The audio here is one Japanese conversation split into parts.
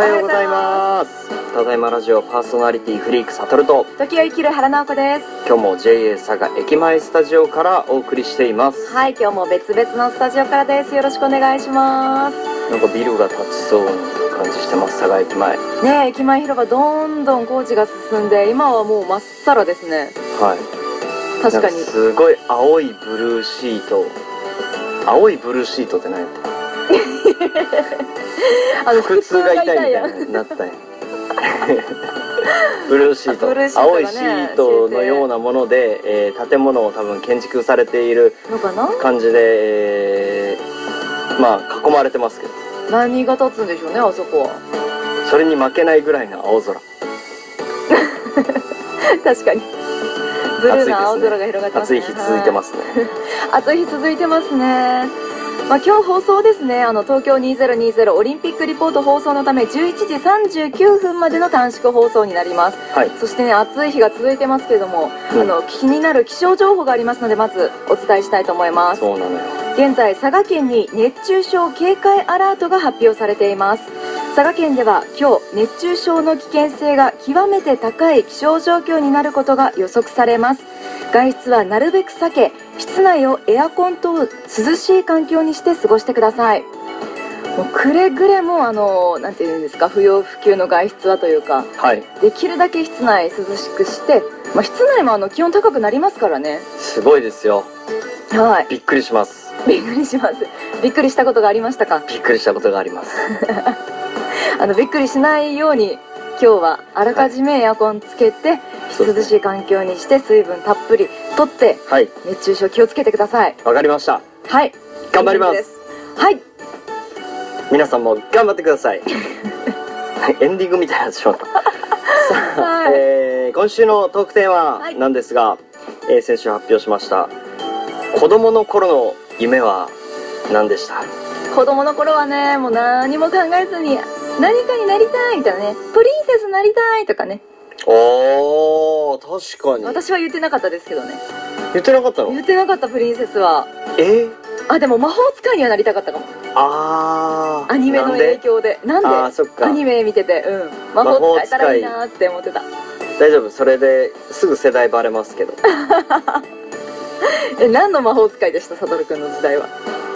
はようございます。ただいまラジオパーソナリティフリークサトルと時を生きる原直子です。 今日も JA 佐賀駅前スタジオからお送りしています。 はい、今日も別々のスタジオからです。よろしくお願いします。 なんかビルが建ちそうな感じしてます。佐賀駅前ね、駅前広場どんどん工事が進んで今はもうまっさらですね。 はい、 確かにすごい青いブルーシート。青いブルーシートって何やった？腹痛が痛いみたいになったんやブルーシート、ね、青いシートのようなもので、建物を多分建築されている感じで、まあ囲まれてますけど、 何が立つんでしょうね、あそこは。 それに負けないぐらいの青空確かにブルーの青空が広がってますね。 暑い日続いてますね暑い日続いてますね。まあ、今日放送ですね、東京2020オリンピックリポート放送のため11時39分までの短縮放送になります、はい、そしてね、暑い日が続いてますけれども、気になる気象情報がありますのでまずお伝えしたいと思います。 そうなのよ。 現在佐賀県に熱中症警戒アラートが発表されています。佐賀県では今日熱中症の危険性が極めて高い気象状況になることが予測されます。外出はなるべく避け、室内をエアコン等涼しい環境にして過ごしてください。もうくれぐれもなんていうんですか、不要不急の外出はというか、はい、できるだけ室内涼しくして、まあ、室内も気温高くなりますからね。すごいですよ。 はい、 びっくりします。 びっくりします。びっくりしたことがありましたか？ びっくりしたことがありますびっくりしないように今日はあらかじめエアコンつけて、涼しい環境にして水分たっぷりとって、はい、熱中症気をつけてください。 わかりました。 はい、 頑張ります。 はい、 皆さんも頑張ってくださいエンディングみたいになってしまったさあ、はい、今週のトークテーマなんですが、はい、先週発表しました子供の頃の夢は何でした？ 子供の頃はね、もう何も考えずに何かになりたいみたいなね、プリンセスになりたいとかね。 おー、確かに。 私は言ってなかったですけどね。 言ってなかったの？ 言ってなかった、プリンセスは。あ、でも魔法使いにはなりたかったかも。アニメの影響で。なんで？ そっか。 アニメ見てて、魔法使えたらいいなって思ってた。 大丈夫、それですぐ世代バレますけど何の魔法使いでした、サトルくんの時代は？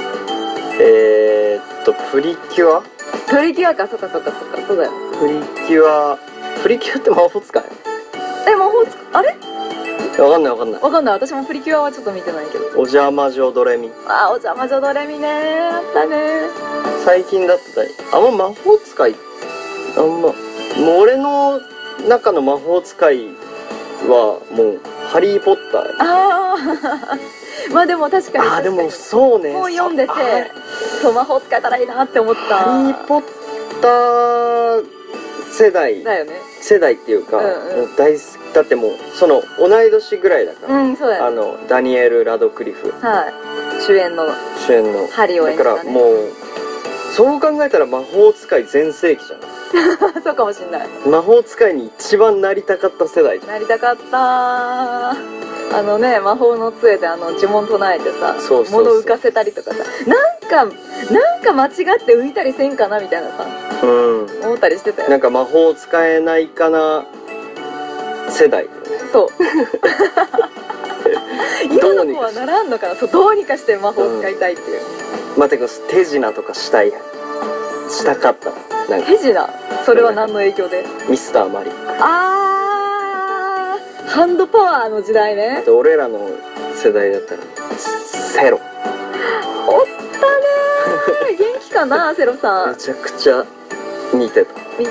プリキュア？ プリキュアか、そっかそっかそっか、そうだよ。 プリキュアって魔法使い？ 魔法使い、あれ？ わかんないわかんない。 わかんない。私もプリキュアはちょっと見てないけど。 お邪魔女ドレミ。 お邪魔女ドレミね、あったね。 最近だったら魔法使いもう俺の中の魔法使いはもうハリーポッター。 まあでも確かにでもそうね、 本読んでて、そう、魔法使えたらいいなって思った。 ハリーポッター世代だよね。世代っていうか、大好きだってもうその同い年ぐらいだから。そうだよね。ダニエル・ラドクリフ、はい、主演のハリーを演じたね。だからもうそう考えたら魔法使い全盛期じゃないそうかもしんない。魔法使いに一番なりたかった世代じゃん。なりたかった。魔法の杖で呪文唱えてさ、物浮かせたりとかさ、なんか間違って浮いたりせんかなみたいなさ、思ったりしてたよ。なんか魔法使えないかな世代。そう今の子はならんのかな。そう、どうにかして魔法使いたいっていう。待って、手品とかしたかった。手品？それは何の影響で？ミスターマリック。ハンドパワーの時代ね。俺らの世代だったらセロ。おったね元気かなセロさん。めちゃくちゃ似て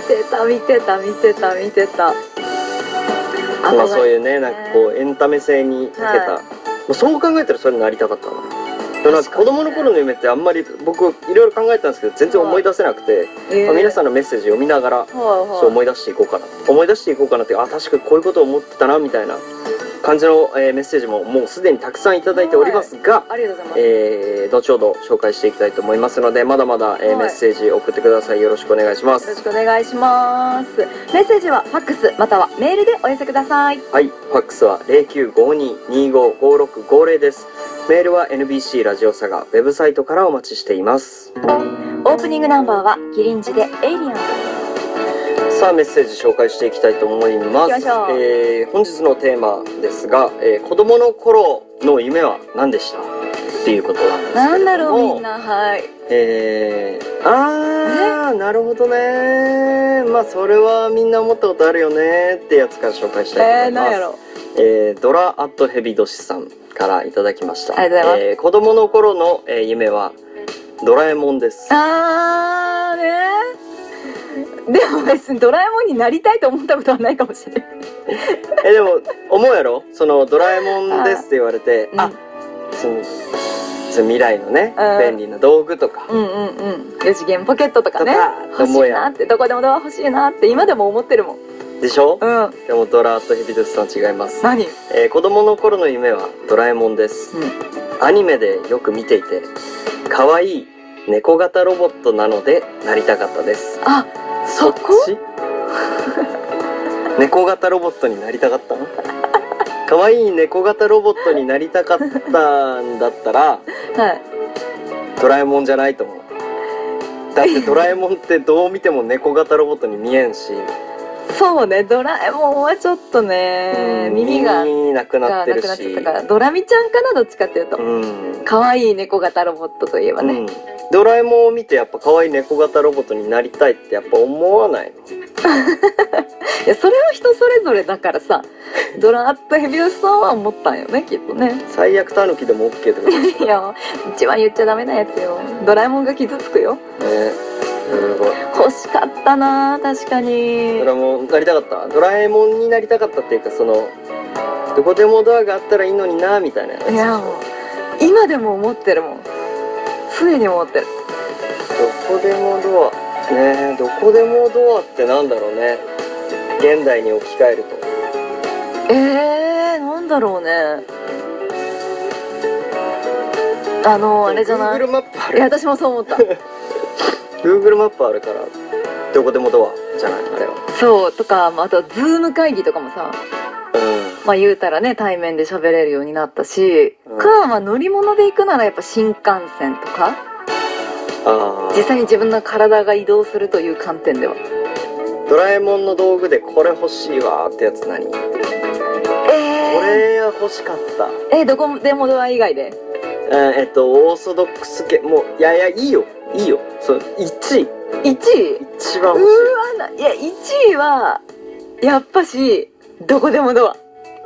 た。まあそういうね、なんかこうエンタメ性にかけた、そう考えたらそれになりたかったな。でもなんか子供の頃の夢ってあんまり僕いろいろ考えたんですけど全然思い出せなくて、皆さんのメッセージ読みながらそう思い出していこうかなっていう、確かにこういうことを思ってたなみたいな感じのメッセージももうすでにたくさんいただいておりますが、後ほど紹介していきたいと思いますので、まだまだメッセージ送ってください。よろしくお願いします。よろしくお願いします。メッセージはファックスまたはメールでお寄せください。はい、ファックスは 0952-255650 です。メールは NBC ラジオ佐賀ウェブサイトからお待ちしています。オープニングナンバーはキリンジでエイリアン。 さあメッセージ紹介していきたいと思います。本日のテーマですが、子供の頃の夢は何でしたっていうことなんですけれども、 なんだろうみんな。はい。 なるほどね。まあそれはみんな思ったことあるよねってやつから紹介したいと思います。 なんやろ。 ドラアットヘビドシさんからいただきました。 ありがとうございます。 子供の頃の、夢はドラえもんです。 でも別にドラえもんになりたいと思ったことはないかもしれない。 でも思うやろ、そのドラえもんですって言われて、その未来のね、便利な道具とか、 4次元ポケットとかね、欲しいなって、どこでもドア欲しいなって今でも思ってるもん。 でしょ。でもドラとヘビドスさん違います。 何？ 子供の頃の夢はドラえもんです。アニメでよく見ていて、可愛い猫型ロボットなのでなりたかったです。 あ、そこ？ 猫型ロボットになりたかったの？可愛い猫型ロボットになりたかったんだったら、ドラえもんじゃないと思う。だってドラえもんってどう見ても猫型ロボットに見えんし。 そうね、ドラえもんはちょっとね、耳がなくなってるし、 なくなっちゃったから、ドラミちゃんかな、どっちかっていうと。可愛い猫型ロボットといえばね。 ドラえもんを見てやっぱ可愛い猫型ロボットになりたいってやっぱ思わないの？ いや、それは人それぞれだからさ、ドラッとヘビロスさんは思ったんよね、きっとね。 最悪タヌキでも OK ってことですか？ いや、一番言っちゃダメなやつよ。ドラえもんが傷つくよ。 すごい欲しかったな、確かに。 ドラえもんなりたかった。ドラえもんになりたかったっていうか、そのどこでもドアがあったらいいのになみたいなやつ。 いや、もう今でも思ってるもん。常に思ってる。 どこでもドアね。どこでもドアってなんだろうね、現代に置き換えると。 なんだろうね。あれじゃない？ Google マップある。 いや、私もそう思った。 Google マップあるからどこでもドアじゃない、あれは。 そうとか、あとズーム会議とかもさ、まあ言うたらね、対面で喋れるようになったし、まあ乗り物で行くならやっぱ新幹線とか、実際に自分の体が移動するという観点では。 ドラえもんの道具でこれ欲しいわってやつ何？これは欲しかった。 どこでもドア以外で？ オーソドックス系、もういやいいよそう、1位一番欲しい。 いや、1位はやっぱしどこでもドア。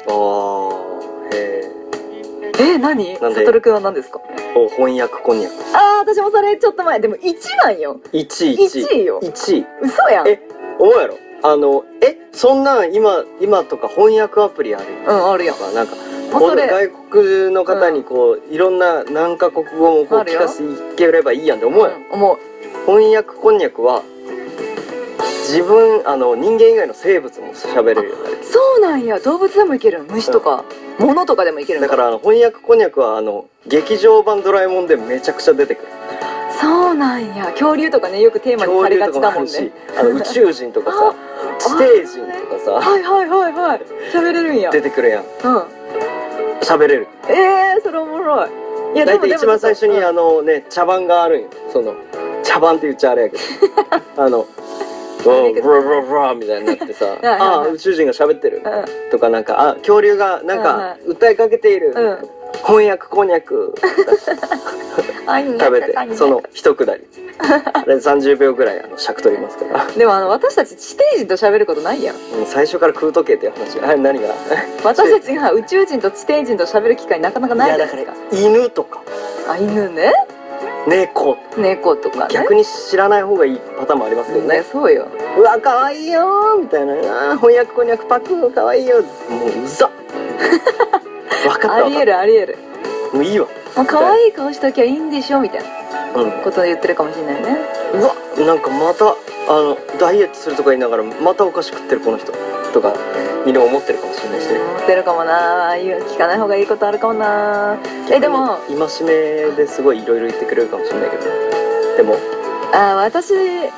何？サトルくんは何ですか？ 翻訳こんにゃく。 私もそれちょっと前。でも1番よ。1位よ。 1位。 嘘やん。 思うやろ。そんなん今とか翻訳アプリあるよ。 あるやん。 なんか外国の方にこういろんな何カ国語もこう聞かせていければいいやんって思うやん。 思う。 翻訳こんにゃくは自分人間以外の生物も喋れるようになる。 そうなんや。動物でもいける。虫とか物とかでもいけるんだ。 だから翻訳こんにゃくは劇場版ドラえもんでめちゃくちゃ出てくる。 そうなんや。恐竜とかね、よくテーマにされがちだもんね。 宇宙人とかさ、地底人とかさ、 喋れるんや。 出てくるやん。喋れる。 それおもろい。いや、 大体一番最初に茶番があるんよ。その茶番って言っちゃあれやけど、ブラブラブラみたいになってさ、宇宙人が喋ってるとか、なんか恐竜がなんか訴えかけている。翻訳こんにゃく食べて、その一くだり30秒ぐらい尺取りますから。 でも私たち地底人と喋ることないやん。 最初から食うとけっていう話。何が？ 私たちが宇宙人と地底人と喋る機会なかなかないじゃないですか。 犬とか犬ね、 猫とかね。 逆に知らない方がいいパターンもありますけどね。 そうよ。 うわかわいいよみたいな。翻訳こんにゃくパクかわいいよ。もううざ分かった。 ありえる。 もういいわ。 可愛い顔しときゃいいんでしょみたいなことを言ってるかもしれないね。 うわ、なんかまたダイエットするとか言いながらまたお菓子食ってるこの人とかみんな思ってるかもしれないしね。 思ってるかもな。聞かない方がいいことあるかもな。でも戒めですごいいろいろ言ってくれるかもしれないけど、でも私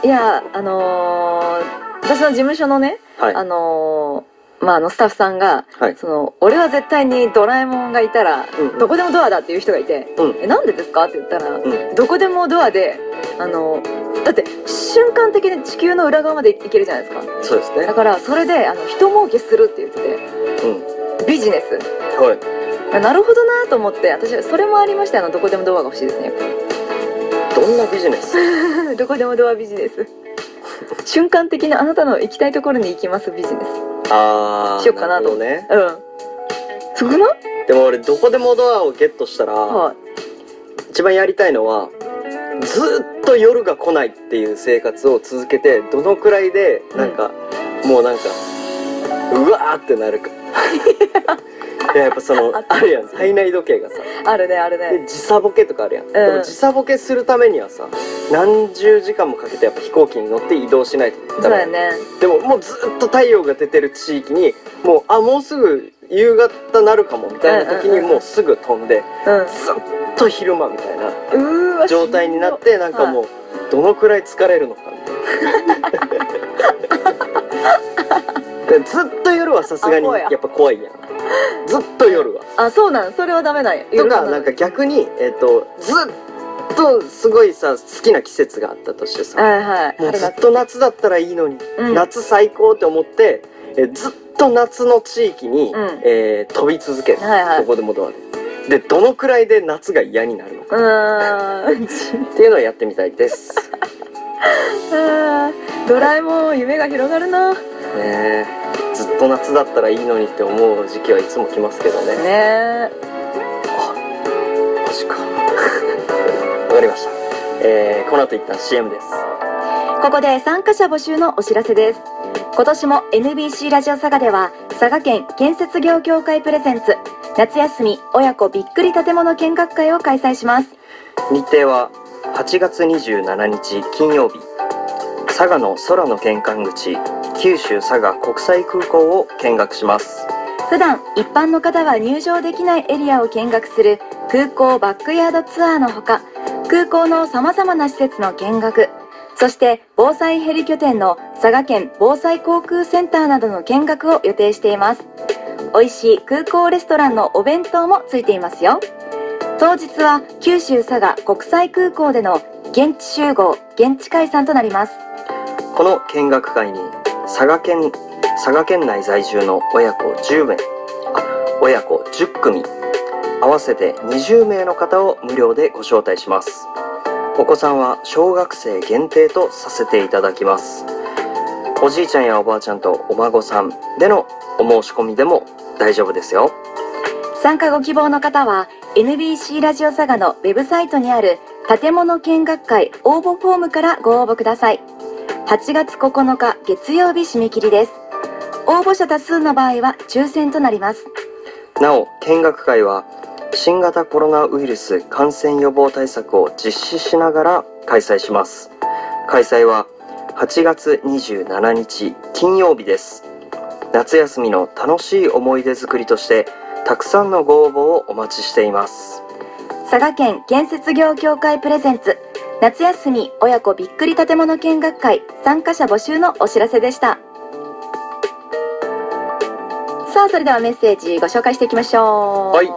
の事務所のね、スタッフさんが、俺は絶対にドラえもんがいたらどこでもドアだっていう人がいて、なんでですかって言ったら、どこでもドアでだって瞬間的に地球の裏側まで行けるじゃないですか。 そうですね。 だからそれで人儲けするって言ってて、ビジネス。 はい。 なるほどなと思って、私それもありました。どこでもドアが欲しいですね、やっぱり。 どんなビジネス？ どこでもドアビジネス。瞬間的にあなたの行きたいところに行きますビジネス。しよっかなと思って。そこな？ でも俺どこでもドアをゲットしたら、一番やりたいのはずっと夜が来ないっていう生活を続けて、どのくらいでなんか、もうなんかうわーってなるか。やっぱあるやん、体内時計がさ、 あるねあるね。 で時差ボケとかあるやん。でも時差ボケするためにはさ、何十時間もかけてやっぱ飛行機に乗って移動しないとダメ。 そうやね。 でももうずっと太陽が出てる地域にもうすぐ夕方なるかもみたいな時にもうすぐ飛んで、ずっと昼間みたいな状態になって、なんかもうどのくらい疲れるのかみたいな。ずっと夜はさすがにやっぱ怖いやん。ずっと夜は。 そうなん、それはダメなんや。 とかなんか逆にずっとすごいさ好きな季節があったとしてさ、もうずっと夏だったらいいのに、夏最高って思ってずっと夏の地域に飛び続ける。どこでもドアで。でどのくらいで夏が嫌になるのかっていうのをやってみたいです。 ドラえもん夢が広がるな。 ずっと夏だったらいいのにって思う時期はいつも来ますけどね。マジか。わかりました。この後一旦 CM です。 ここで参加者募集のお知らせです。今年も NBC ラジオ佐賀では佐賀県建設業協会プレゼンツ夏休み親子びっくり建物見学会を開催します。 日程は8月27日金曜日、佐賀の空の玄関口九州佐賀国際空港を見学します。 普段一般の方は入場できないエリアを見学する空港バックヤードツアーのほか、空港のさまざまな施設の見学、そして防災ヘリ拠点の佐賀県防災航空センターなどの見学を予定しています。美味しい空港レストランのお弁当もついていますよ。当日は九州佐賀国際空港での現地集合現地解散となります。 この見学会に佐賀県内在住の親子10組合わせて20名の方を無料でご招待します。お子さんは小学生限定とさせていただきます。おじいちゃんやおばあちゃんとお孫さんでのお申し込みでも大丈夫ですよ。 参加ご希望の方は NBC ラジオ佐賀のウェブサイトにある建物見学会応募フォームからご応募ください。8月9日月曜日締め切りです。応募者多数の場合は抽選となります。 なお見学会は新型コロナウイルス感染予防対策を実施しながら開催します。開催は8月27日金曜日です。夏休みの楽しい思い出作りとしてたくさんのご応募をお待ちしています。 佐賀県建設業協会プレゼンツ夏休み親子びっくり建物見学会参加者募集のお知らせでした。さあそれではメッセージご紹介していきましょう。 はい、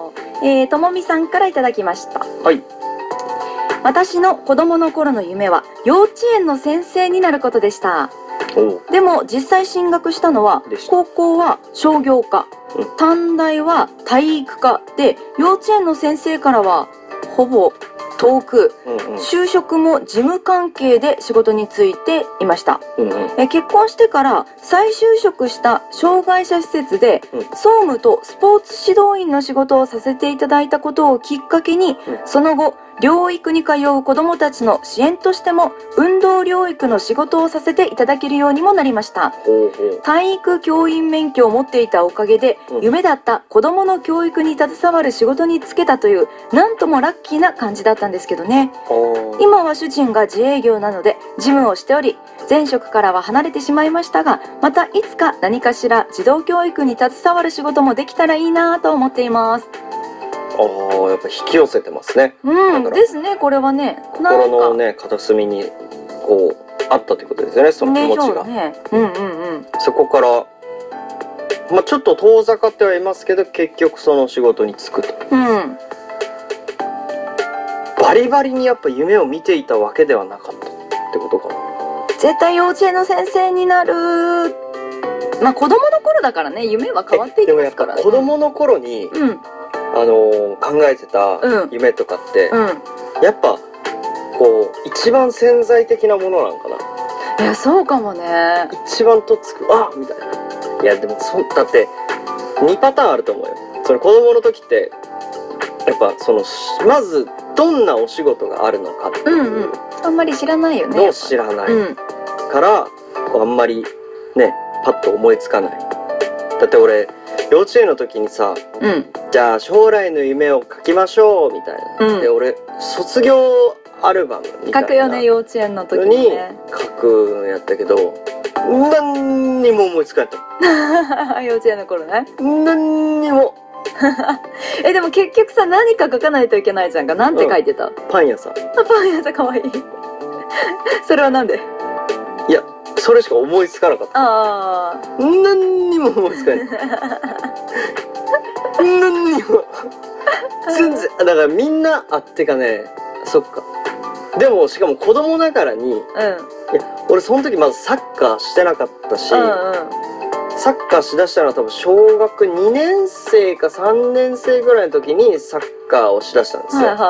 ともみさんからいただきました。 はい。 私の子供の頃の夢は幼稚園の先生になることでした。でも実際進学したのは高校は商業科、短大は体育科で、幼稚園の先生からはほぼ遠く、就職も事務関係で仕事に就いていました。結婚してから再就職した障害者施設で総務とスポーツ指導員の仕事をさせていただいたことをきっかけに、その後療育に通う子どもたちの支援としても運動療育の仕事をさせていただけるようにもなりました。体育教員免許を持っていたおかげで、夢だった子どもの教育に携わる仕事に就けたという、なんともラッキーな感じだったんですけどね。今は主人が自営業なので事務をしており、前職からは離れてしまいましたが、またいつか何かしら児童教育に携わる仕事もできたらいいなと思っています。 やっぱ引き寄せてますね。 ですね、これはね、 心のね片隅にこうあったということですよね、その気持ちが。そこからちょっと遠ざかってはいますけど、結局その仕事に就くと。バリバリにやっぱ夢を見ていたわけではなかった。 ってことかな。 絶対幼稚園の先生になる。まあ子供の頃だからね、夢は変わっていきますからね。 でもやっぱ子供の頃に、考えてた夢とかって、やっぱこう一番潜在的なものなんかな。 いや、そうかもね。 一番とっつく、あみたいな。いやでもだって2パターンあると思うよ。その子供の時ってやっぱそのまずどんなお仕事があるのかっていう、 あんまり知らないよね。 の知らない、からこうあんまりねパッと思いつかない。だって俺幼稚園の時にさ、じゃあ将来の夢を書きましょうみたいな、で俺卒業アルバムみたいな書くよね、幼稚園の時にね書くんやったけど、何にも思いつかんと幼稚園の頃ね。 何にもでも結局さ、何か書かないといけないじゃんか。なんて書いてた？ パン屋さん。 パン屋さん、かわいい。それはなんで？ いや、それしか思いつかなかった。何にも思いつかない何にも全然。だからみんなってかね、そっか。でもしかも子供ながらに、いや俺その時まずサッカーしてなかったし、サッカーしだしたのは多分小学2年生か3年生ぐらいの時にサッカーをしだしたんですよ。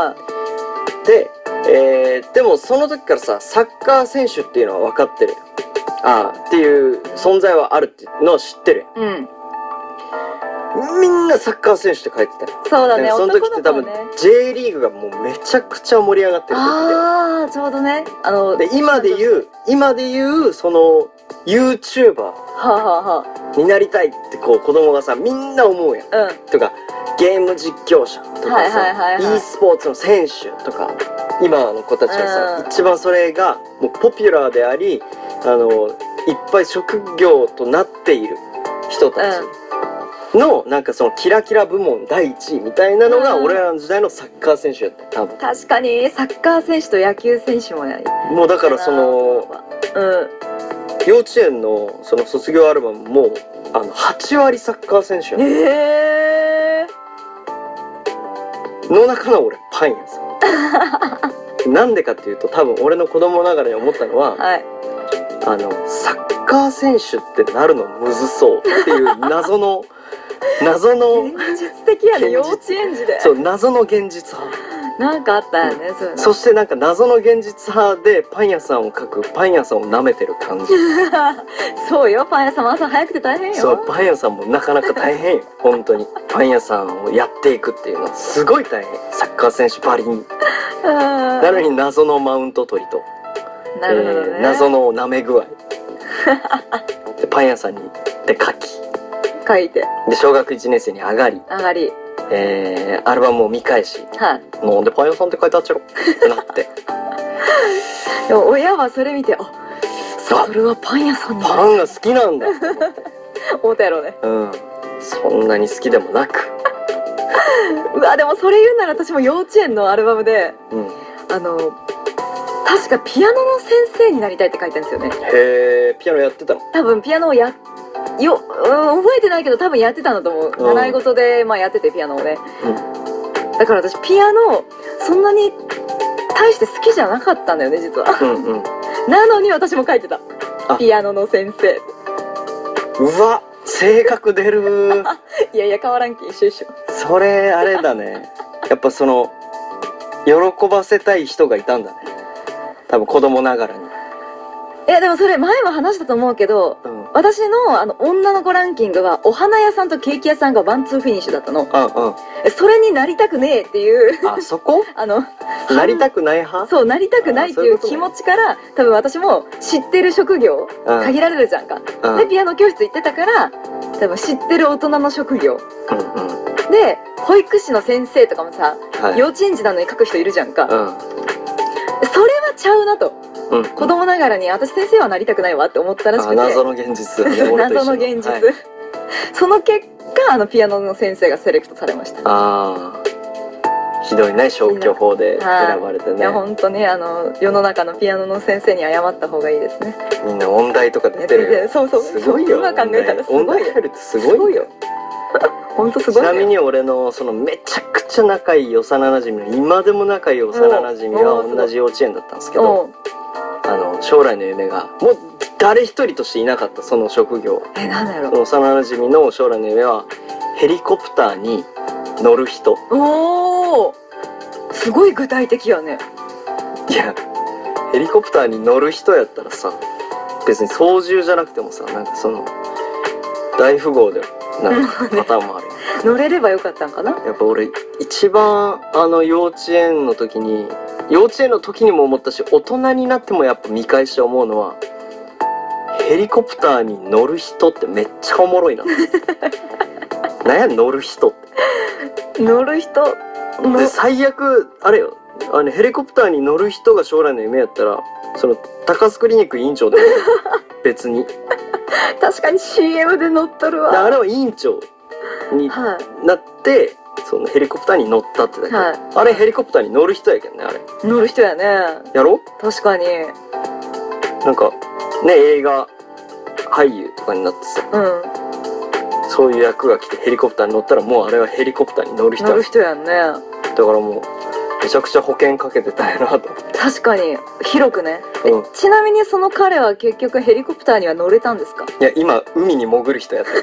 で、でもその時からさ、サッカー選手っていうのは分かってるよ。っていう存在はあるっていうのを知ってるよ。みんなサッカー選手って書いてたよ。 そうだね。 その時って多分 J リーグがもうめちゃくちゃ盛り上がってる時で。ちょうどね。 で今で言うその YouTuber になりたいってこう子供がさみんな思うやん。とかゲーム実況者とかさ、e スポーツの選手とか今の子たちがさ、一番それがもうポピュラーであり、いっぱい職業となっている人たちのなんかそのキラキラ部門第1位みたいなのが俺らの時代のサッカー選手やった多分。 確かにサッカー選手と野球選手もやり。 もうだからその幼稚園のその卒業アルバムも8割サッカー選手やの中の俺パン屋さんなんでかっていうと多分俺の子供ながらに思ったのは、サッカー選手ってなるのむずそうっていう謎の現実的やね、幼稚園児で。 そう、謎の現実派なんかあったよね、 そしてなんか謎の現実派でパン屋さんを描くパン屋さんを舐めてる感じそうよ、パン屋さんも朝早くて大変よ。 そう、パン屋さんもなかなか大変よ本当に。パン屋さんをやっていくっていうのはすごい大変。サッカー選手ばりになのに謎のマウント取りと、 なるほどね、 謎の舐め具合でパン屋さんにで書いてで小学1年生に上がりアルバムを見返し、なんでパン屋さんって書いてあっちゃろってなってでも親はそれ見て、それはパン屋さんにパンが好きなんだって思ったやろうね。 そんなに好きでもなくうわ、でもそれ言うなら私も幼稚園のアルバムで、確かピアノの先生になりたいって書いてあるんですよね。 へえ、ピアノやってたの？ 多分ピアノを覚えてないけど多分やってたんだと思う。習い事でやっててピアノをね。だから私ピアノそんなに大して好きじゃなかったんだよね実は。なのに私も書いてた。ピアノの先生。 うわ、性格出る。 いやいや変わらんき一緒一緒。 それあれだね。やっぱその喜ばせたい人がいたんだね。多分子供ながらに。 いやでもそれ前も話したと思うけど、私の女の子ランキングはお花屋さんとケーキ屋さんがワンツーフィニッシュだったの。それになりたくねえっていう。 そこ？なりたくない派？ そう、なりたくないっていう気持ちから多分私も知ってる職業限られるじゃんか。でピアノ教室行ってたから多分知ってる大人の職業。で保育士の先生とかもさ、幼稚園児なのに書く人いるじゃんか。それはちゃうなと。子供ながらに私先生はなりたくないわって思ったらしくて、 謎の現実謎の現実、その結果ピアノの先生がセレクトされました。 ひどいね、消去法で選ばれてね。 いや本当ね、世の中のピアノの先生に謝った方がいいですね。 みんな音大とか出てるよ。 そうすごいよ。 今考えたらすごいよ。 音大入るってすごいよ。 本当すごい。 ちなみに俺のそのめちゃくちゃ仲いい幼馴染の今でも仲いい幼馴染は同じ幼稚園だったんですけど、 将来の夢がもう誰一人としていなかった。その職業、 なんだろう、その幼馴染の将来の夢はヘリコプターに乗る人。 おお、すごい具体的やね。 いや、ヘリコプターに乗る人やったらさ、別に操縦じゃなくてもさ、なんかその大富豪でなんかパターンもある乗れればよかったんかな。 やっぱ俺一番幼稚園の時にも思ったし、大人になってもやっぱ見返して思うのは、ヘリコプターに乗る人ってめっちゃおもろいな。なんや乗る人って。 乗る人で、最悪あれよ、ヘリコプターに乗る人が将来の夢やったら、その高須クリニック委員長でも別に確かに CM で乗っとるわ。 あれは委員長になって、そのヘリコプターに乗ったってだけ、あれヘリコプターに乗る人やけんね。あれ乗る人やね。 やろ。 確かに。 なんかね、映画俳優とかになってさ、そういう役が来てヘリコプターに乗ったら、もうあれはヘリコプターに乗る人やんね。だからもうめちゃくちゃ保険かけてたんやなと。 確かに広くね。ちなみにその彼は結局ヘリコプターには乗れたんですか？ いや、今海に潜る人やってる。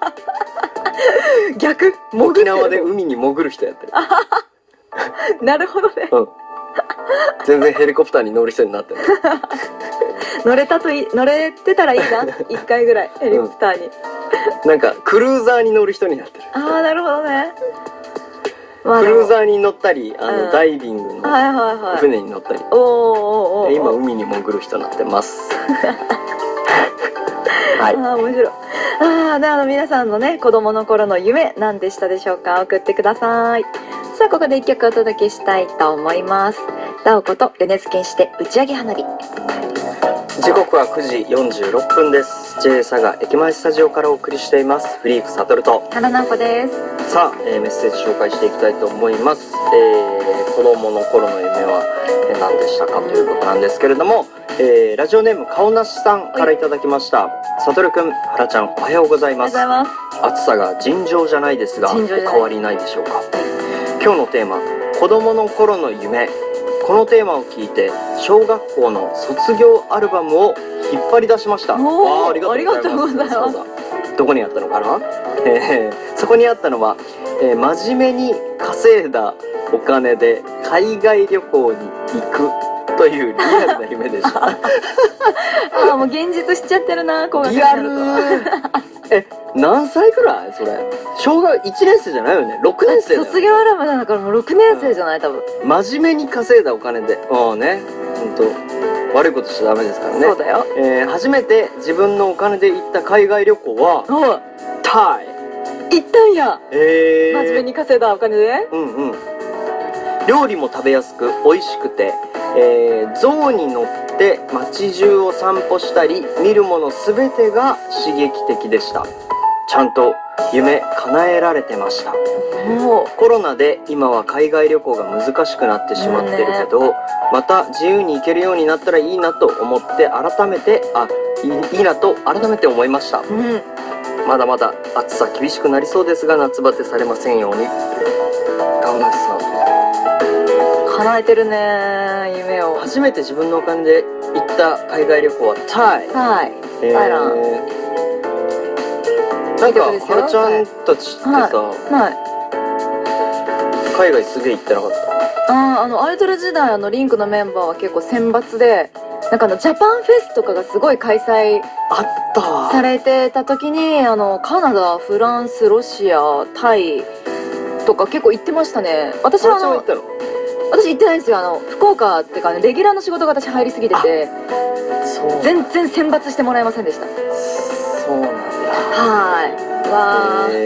逆？ 沖縄で海に潜る人やってる。 なるほどね。 全然ヘリコプターに乗る人になってる。 乗れてたらいいな。1回ぐらいヘリコプターに。 なんかクルーザーに乗る人になってる。 ああ、なるほどね。 クルーザーに乗ったり、ダイビングの船に乗ったり。今海に潜る人になってます。はい。 面白い。で皆さんのね、子供の頃の夢何でしたでしょうか？送ってください。さあ、ここで一曲お届けしたいと思います。ダオこと米津玄師で打ち上げ花火。 時刻は9時46分です。 JA 佐賀駅前スタジオからお送りしています。フリークサトルと原直子です。 さあ、メッセージ紹介していきたいと思います。子供の頃の夢は何でしたかということなんですけれども、ラジオネーム顔なしさんからいただきました。サトルくん、はらちゃん、おはようございます。暑さが尋常じゃないですが、お変わりないでしょうか。今日のテーマ、子供の頃の夢。このテーマを聞いて小学校の卒業アルバムを引っ張り出しました。ありがとうございます。どこにあったのかな。そこにあったのは、真面目に稼いだお金で海外旅行に行くというリアルな夢でした。 もう現実しちゃってるな、こうリアル。何歳くらいそれ？小学1年生じゃないよね。6年生だよ。 卒業アルバムだからもう6年生じゃない？多分。 真面目に稼いだお金で。ね、本当悪いことしちゃダメですからね。 そうだよ。 初めて自分のお金で行った海外旅行はタイ。 行ったんや。真面目に稼いだお金で？ 料理も食べやすく美味しくて、象に乗って街中を散歩したり、見るもの全てが刺激的でした。ちゃんと夢叶えられてました。コロナで今は海外旅行が難しくなってしまってるけど、また自由に行けるようになったらいいなと思って改めて思いました。まだまだ暑さ厳しくなりそうですが、夏バテされませんように。顔なしさん、 叶えてるね、夢を。 初めて自分のお金で行った海外旅行はタイ。タイラン。なんかはらちゃんたちってさ、海外すげえ行ってなかった？ アイドル時代リンクのメンバーは結構選抜で、なんかジャパンフェスとかがすごい開催されてた時に、カナダ、フランス、ロシア、タイとか結構行ってましたね。私は行ったの？ 私行ってないんですよ。福岡っていうか、レギュラーの仕事が私入りすぎてて、全然選抜してもらえませんでした。 そうなんだ。 はい。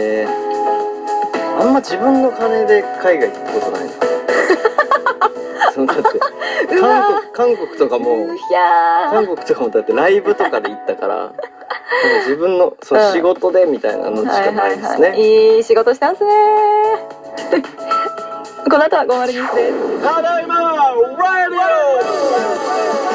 あんま自分の金で海外行ったことないの。だって韓国とかもだってライブとかで行ったから、自分の仕事でみたいなのしかないですね。 いい仕事したんすね。この後は502です。 ただいまラディオ。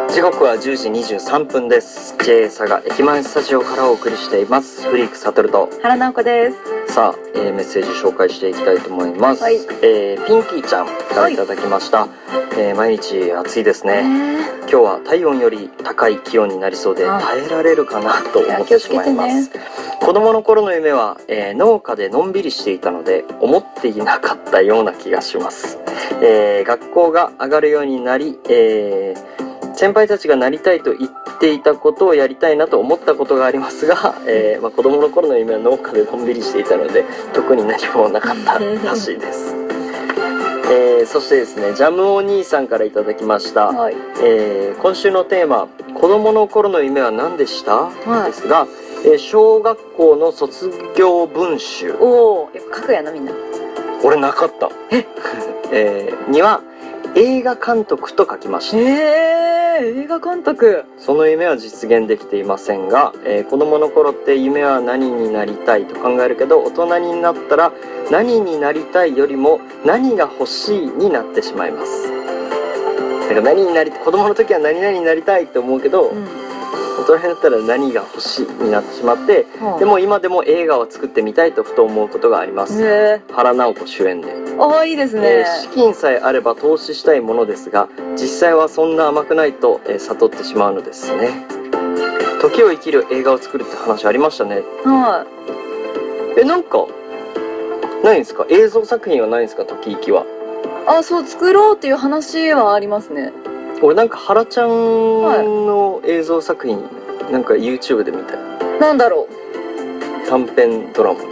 時刻は10時23分です。 JA 佐賀駅前スタジオからお送りしています。フリークサトルと原直子です。 さあ、メッセージ紹介していきたいと思います、 はい。 ピンキーちゃんからいただきました、毎日暑いですね。今日は体温より高い気温になりそうで耐えられるかなと思ってしまいます。子供の頃の夢は、農家でのんびりしていたので思っていなかったような気がします。学校が上がるようになり、先輩たちがなりたいと言っていたことをやりたいなと思ったことがありますが、子供の頃の夢は農家でのんびりしていたので特に何もなかったらしいです。そしてですね、ジャムお兄さんからいただきました、はい。今週のテーマ「子供の頃の夢は何でした？」ですが、小学校の卒業文集。 おお、やっぱ書くやなみんな。 俺なかった。には映画監督と書きました。 映画監督。 その夢は実現できていませんが、子供の頃って夢は何になりたいと考えるけど、大人になったら何になりたいよりも何が欲しいになってしまいます。だから子供の時は何々になりたいと思うけど、大人になったら何が欲しいになってしまって、でも今でも映画を作ってみたいとふと思うことがあります。原直子主演で。 いいですね。 資金さえあれば投資したいものですが、実際はそんな甘くないと、悟ってしまうのですね。時を生きる映画を作るって話ありましたね。 はい。 なんかないんですか？映像作品はないんですか？時行きは。 そう、作ろうっていう話はありますね。 俺なんか原ちゃんの映像作品、なんか YouTube で見たよ。 なんだろう、短編ドラマ。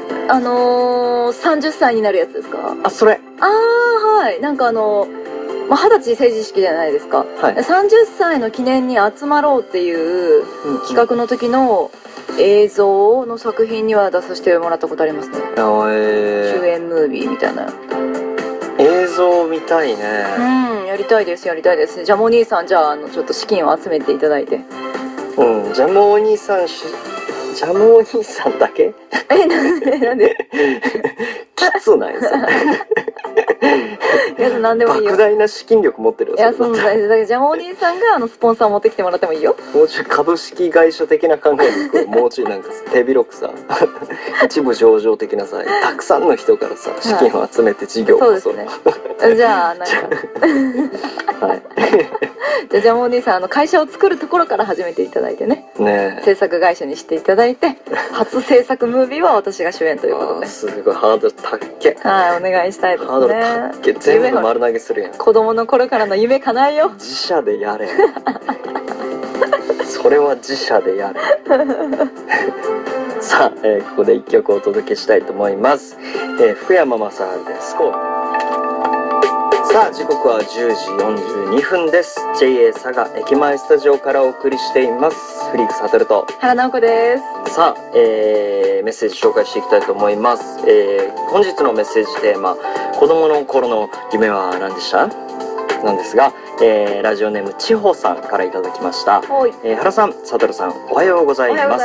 30歳になるやつですか？ それ。 はい。なんか20歳成人式じゃないですか。はい、30歳の記念に集まろうっていう企画の時の映像の作品には出させてもらったことありますね。主演ムービーみたいな。 映像見たいね。 やりたいです、やりたいです。ジャムお兄さん、じゃあちょっと資金を集めていただいて。 ジャムお兄さんジャムお兄さんだけ？ なんできつないですよ。 いや、何でもいいよ。 莫大な資金力持ってるよ。 いや、そうだからジャムお兄さんがスポンサー持ってきてもらってもいいよ。 もうちょい株式会社的な考えでもうちょいなんか手広くさ一部上場的なさ、たくさんの人からさ資金を集めて事業をそうですね。じゃあなんかはい。じゃあジャムお兄さん会社を作るところから始めていただいてね。制作会社にしていただいて、初制作ムービーは私が主演ということで。 すごいハードル高っけ。 はい、お願いしたいですね。 ハードル高っけ。全部丸投げするやん。 子供の頃からの夢叶えよ。 自社でやれ。それは自社でやれ。さあ、ここで一曲お届けしたいと思います。福山雅治でスコー。さあ、時刻は10時42分です。 JA 佐賀駅前スタジオからお送りしています。フリークサトルと原直子です。 さあ、メッセージ紹介していきたいと思います。本日のメッセージテーマ、子供の頃の夢は何でした？なんですが、ラジオネームちほさんからいただきました。原さん、サトルさん、おはようございます。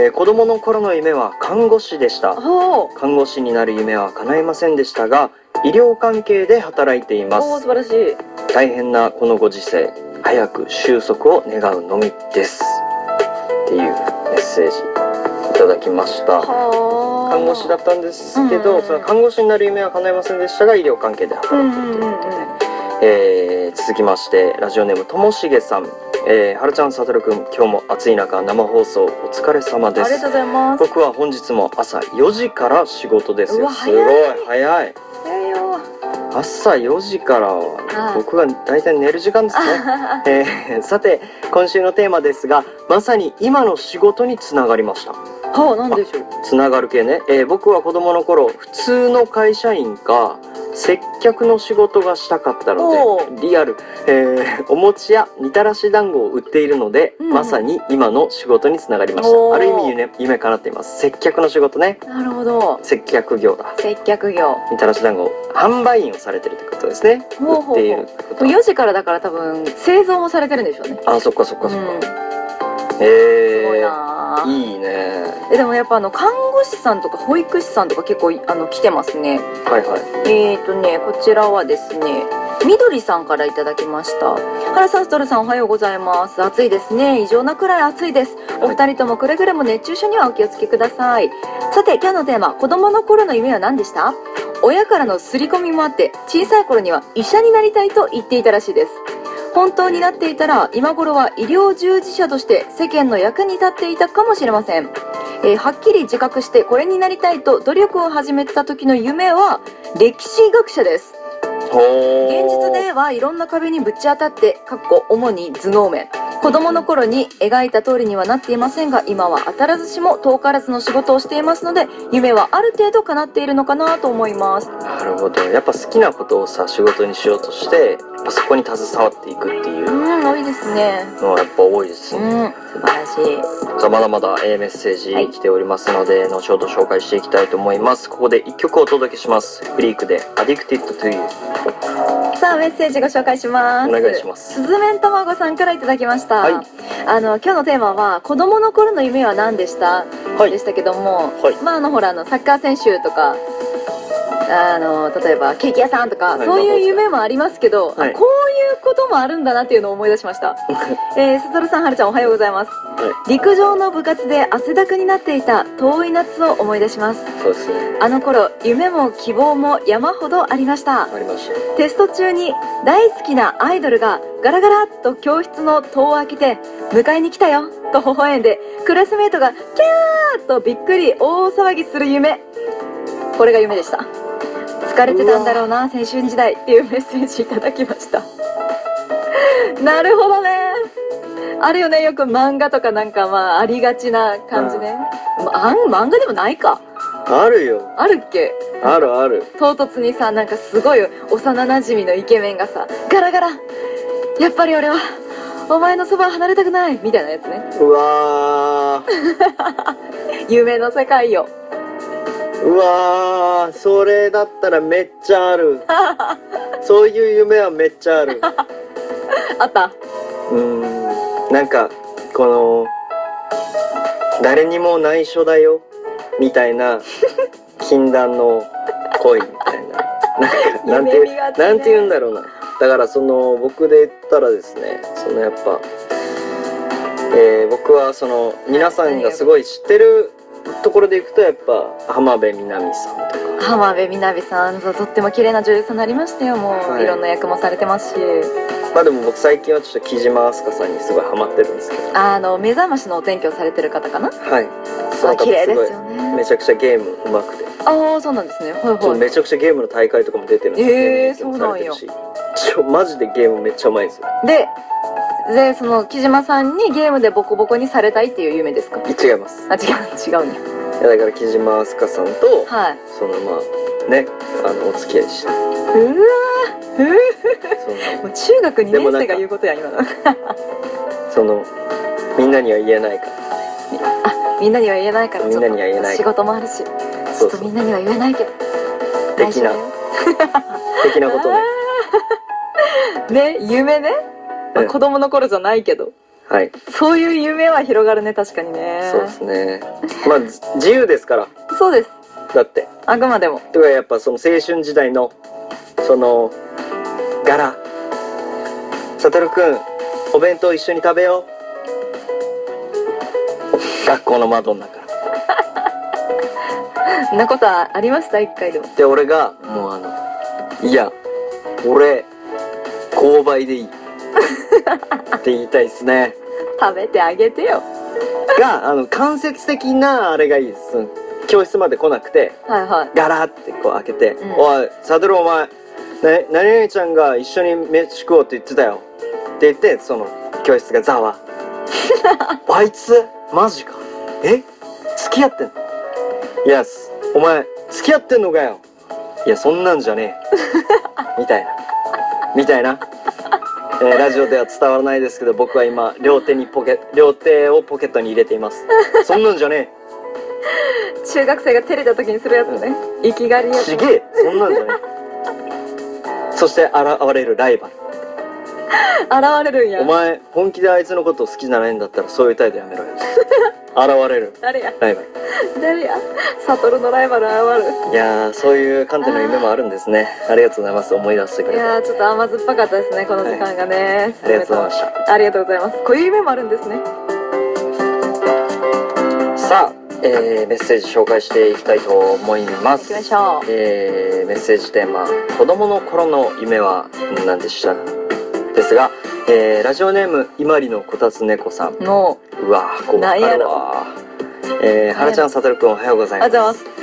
子供の頃の夢は看護師でした。看護師になる夢は叶いませんでしたが、医療関係で働いています。 素晴らしい。 大変なこのご時世、早く収束を願うのみですっていうメッセージいただきました。看護師だったんですけど、その看護師になる夢は叶いませんでしたが、医療関係で働いているということで、続きましてラジオネームともしげさん、はるちゃん、さとるくん、今日も暑い中生放送お疲れ様です。 ありがとうございます。 僕は本日も朝4時から仕事ですよ。すごい早い。朝4時からは僕が大体寝る時間ですね。さて、今週のテーマですが、まさに今の仕事につながりました。 何でしょう。 つながる系ね。僕は子供の頃普通の会社員か接客の仕事がしたかったので、リアル、お餅やみたらし団子を売っているので、まさに今の仕事につながりました。ある意味夢叶っています。接客の仕事ね。 なるほど。 接客業だ。 接客業。 みたらし団子販売員をされてるってことですね。売っている。 4時からだから多分製造もされてるんでしょうね。 そっかそっかそっか。 すごいな。 いいね。 でもやっぱ看護師さんとか保育士さんとか結構来てますね。 はいはい。 こちらはですね、 みどりさんからいただきました。原さん、ストルさん、おはようございます。暑いですね。異常なくらい暑いです。お二人ともくれぐれも熱中症にはお気をつけください。さて、今日のテーマ、子供の頃の夢は何でした？親からの刷り込みもあって、小さい頃には医者になりたいと言っていたらしいです。本当になっていたら、今頃は医療従事者として世間の役に立っていたかもしれません。はっきり自覚してこれになりたいと努力を始めた時の夢は歴史学者です。現実ではいろんな壁にぶち当たって主に頭脳面、子供の頃に描いた通りにはなっていませんが、今は当たらずしも遠からずの仕事をしていますので、夢はある程度叶っているのかなと思います。 なるほど。やっぱ好きなことをさ、仕事にしようとしてやっぱそこに携わっていくっていう多いですね。 のはやっぱ多いですね。 素晴らしい。 さあ、まだまだメッセージ来ておりますので、後ほど紹介していきたいと思います。ここで1曲お届けします。フリークで Addicted to You。 さあ、メッセージご紹介します。 お願いします。 すずめんたまごさんからいただきました。 はい。 今日のテーマは子供の頃の夢は何でした、でしたけども、ほらサッカー選手とか例えばケーキ屋さんとか、そういう夢もありますけど、こういうこともあるんだなっていうのを思い出しました。さとるさん、はるちゃん、おはようございます。陸上の部活で汗だくになっていた遠い夏を思い出します。 そうですね。 あの頃、夢も希望も山ほどありました。テスト中に大好きなアイドルがガラガラっと教室の戸を開けて迎えに来たよと微笑んで、クラスメートがキャーッとびっくり大騒ぎする夢。これが夢でした。疲れてたんだろうな、青春時代っていうメッセージいただきました。なるほどね。あるよね、よく漫画とかありがちな感じね。漫画でもないか。 あるよ。 あるっけ？ あるある。 唐突にさ、すごい幼馴染のイケメンがさ、ガラガラ、やっぱり俺はお前のそば離れたくないみたいなやつね。 うわー夢の世界よ。 うわー、それだったらめっちゃある。そういう夢はめっちゃある。 あった。 この誰にも内緒だよみたいな禁断の恋みたいな、なんて言うんだろうな。だから僕で言ったらですね、やっぱ、僕は皆さんがすごい知ってるところでいくと、やっぱ浜辺美波さんとか。 浜辺美波さん、とっても綺麗な女優さんになりましたよ。もう、いろんな役もされてますし。 でも僕最近はちょっと木島明日香さんにすごいハマってるんですけど、 目覚ましのお天気をされてる方かな。 はい。 綺麗ですよね。 めちゃくちゃゲーム上手くて。 そうなんですね。はいはい。 めちゃくちゃゲームの大会とかも出てるんですよ。 そうなんよ。 マジでゲームめっちゃうまいんですよ。 で木島さんにゲームでボコボコにされたいっていう夢ですか？ 違います。 違うんや。 だから木島明日香さんと、お付き合いして。 もう中学2年生が言うことや、今の。 みんなには言えないから。 みんなには言えないから。 みんなには言えない。 仕事もあるし、ちょっとみんなには言えないけど。 的なことね。 ね、夢ね。子供の頃じゃないけど。 はい。 そういう夢は広がるね、確かにね。 そうですね。自由ですから。 そうです。 だって。 あくまでも。 とかやっぱ青春時代の柄。悟くん、お弁当一緒に食べよう。学校の窓の中。 そんなことありました？一回でも。 で、俺がもういや、俺購買でいいって言いたいですね。 食べてあげてよ。 間接的なあれがいいです。教室まで来なくて、ガラってこう開けて、おい、サドルお前、何々ちゃんが一緒に飯食おうって言ってたよって言って、教室がざわ。あいつマジか。付き合ってんの？いや、お前付き合ってんのかよ。いや、そんなんじゃねえ。みたいな。ラジオでは伝わらないですけど、僕は今両手をポケットに入れています。そんなんじゃねえ。 中学生が照れた時にするやつね。生きがりやつ。 ちげえ、そんなんじゃねえ。そして現れるライバル。 現れるんや。 お前本気であいつのことを好きじゃないんだったらそういう態度やめろよ。現れる。 誰やライバル。 誰やサトルのライバル現る。 いやー、そういう観点の夢もあるんですね。ありがとうございます。思い出してくれて。 いやー、ちょっと甘酸っぱかったですね、この時間がね。 ありがとうございました。 ありがとうございます。こういう夢もあるんですね。 さあ、メッセージ紹介していきたいと思います。 行きましょう。 メッセージテーマ、子供の頃の夢は何でしたですが、ラジオネームいまりのこたつ猫さんの、うわー、こうわかるわ。はらちゃん、さとるくん、おはようございます。おはようございます。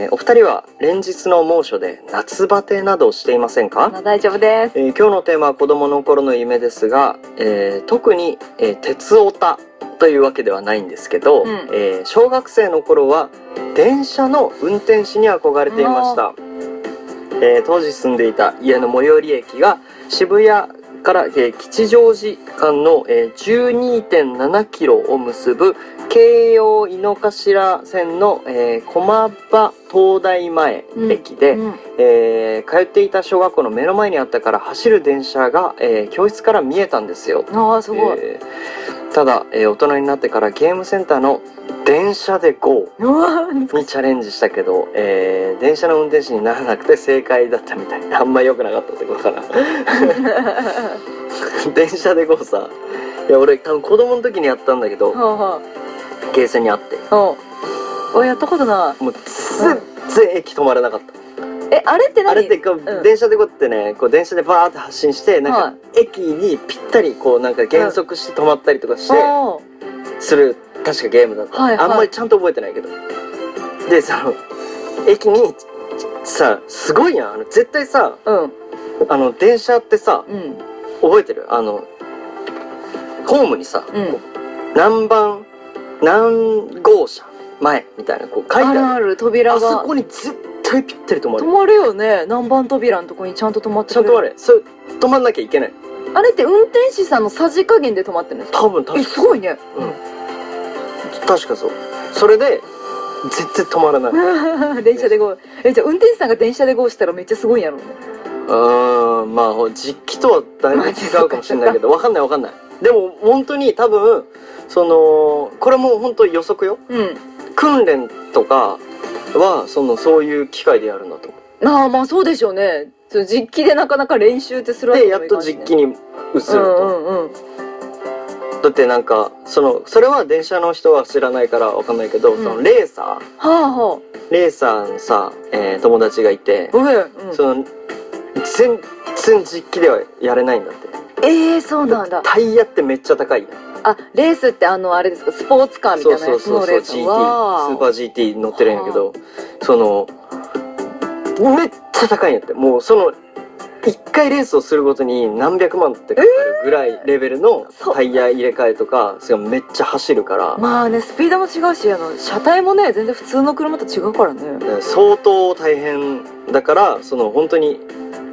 お二人は連日の猛暑で夏バテなどしていませんか？ 大丈夫です。 今日のテーマは子供の頃の夢ですが、特に、鉄オタというわけではないんですけど、小学生の頃は電車の運転士に憧れていました。当時住んでいた家の最寄り駅が渋谷から吉祥寺間の 12.7 キロを結ぶ京葉井の頭線の駒場東大前駅で、通っていた小学校の目の前にあったから走る電車が教室から見えたんですよ。 ああ、すごい。 ただ、大人になってからゲームセンターの電車で GO にチャレンジしたけど、電車の運転手にならなくて正解だったみたい。あんま良くなかったってことかな。電車で GO さ、いや俺多分子供の時にやったんだけど、ゲーセンにあって、 やったことない。 もう全然駅止まらなかった。 あれって何？ あれってこう、電車で GO ってね、こう電車でバーって発進してなんか駅にぴったりこうなんか減速して止まったりとかしてする確かゲームだった。あんまりちゃんと覚えてないけど。でその駅にさ、すごいやん、絶対さ、電車ってさ、覚えてる？ホームにさ、何番何号車前みたいなこう書いてある扉が、あそこに絶対ぴったり止まる。 止まるよね。何番扉のとこにちゃんと止まってくれる。 ちゃんと止まれ。それ止まんなきゃいけない。 あれって運転手さんのさじ加減で止まってるんですか？ 多分すごいね。 確かそう。それで絶対止まらない。 電車で GO。じゃあ運転手さんが電車で GO したらめっちゃすごいんやろうね。 まあ実機とはだいぶ違うかもしれないけど、わかんない。でも本当に多分これも本当予測よ。訓練とかはそういう機械でやるんだと思う。 まあそうでしょうね。実機でなかなか練習ってするわけでやっと実機に移ると。だってなんかそれは電車の人は知らないからわかんないけど、レーサーのさ、友達がいて、全然実機ではやれないんだって。 そうなんだ。 タイヤってめっちゃ高いやん。 レースってあれですか、スポーツカーみたいなやつのレース。 GT、スーパー GT 乗ってるんやけど、めっちゃ高いんやって。もう一回レースをするごとに何百万ってかかるぐらいレベルのタイヤ入れ替えとか、めっちゃ走るから。まあね、スピードも違うし、車体もね、全然普通の車と違うからね。 相当大変だから、本当に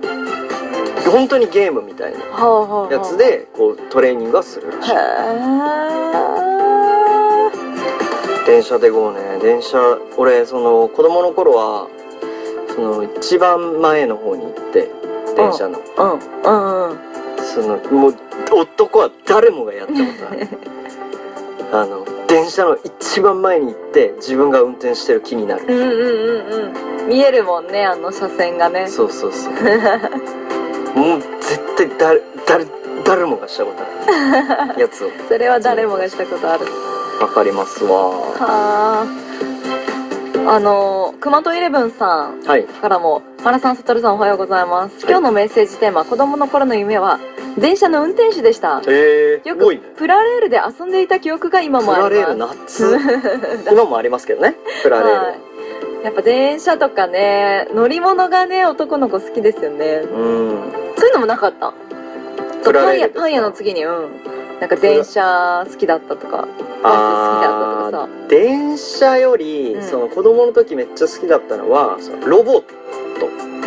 ゲームみたいなやつでこうトレーニングはするらしい。電車で GO ね。俺子供の頃は一番前の方に行って電車のもう男は誰もがやったことある。電車の一番前に行って自分が運転してる気になる。 見えるもんね、車線がね。 そうもう絶対誰もがしたことあるやつを。 それは誰もがしたことある。 わかりますわ。 熊とイレブンさんからも、原さん、さとるさん、おはようございます。今日のメッセージテーマ、子供の頃の夢は電車の運転手でした。よくプラレールで遊んでいた記憶が今もあります。 プラレール夏今もありますけどね、プラレール。 やっぱ電車とかね、乗り物がね、男の子好きですよね。そういうのもなかった？パン屋の次に、なんか電車好きだったとか、バス好きだったとかさ。 電車より、子供の時めっちゃ好きだったのはロボット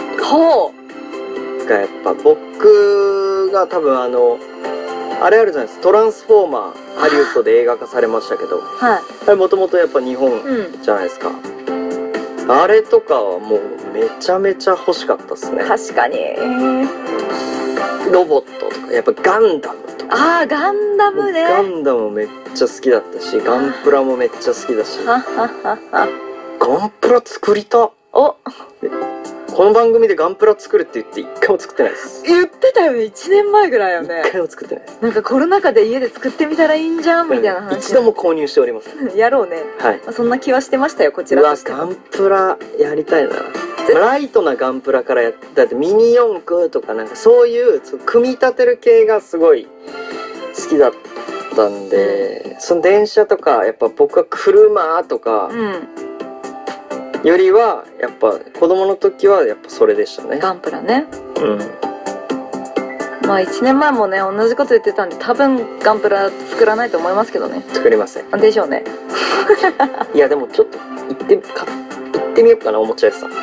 が、やっぱ僕が多分あれあるじゃないですか、トランスフォーマー、ハリウッドで映画化されましたけど、あれもともとやっぱ日本じゃないですか。あれとかはもうめちゃめちゃ欲しかったっすね。 確かに。 ロボットとかやっぱガンダムとか。 ああ、ガンダムね。 ガンダムめっちゃ好きだったし、ガンプラもめっちゃ好きだし。ガンプラ作りた。お、この番組でガンプラ作るって言って一回も作ってないです。 言ってたよね、1年前ぐらいよね。 一回も作ってないです。 なんかコロナ禍で家で作ってみたらいいんじゃんみたいな話。 一度も購入しております。 やろうね。 はい。 そんな気はしてましたよ、こちらとして。 ガンプラやりたいな。ライトなガンプラからやって、だってミニ四駆とかなんかそういう組み立てる系がすごい好きだったんで、その電車とかやっぱ僕は車とか、よりはやっぱ子供の時はやっぱそれでしたね。 ガンプラね。 うん。 まあ1年前もね同じこと言ってたんで多分ガンプラ作らないと思いますけどね。 作りません。 でしょうね。 いやでもちょっと行ってみようかな、おもちゃ屋さん。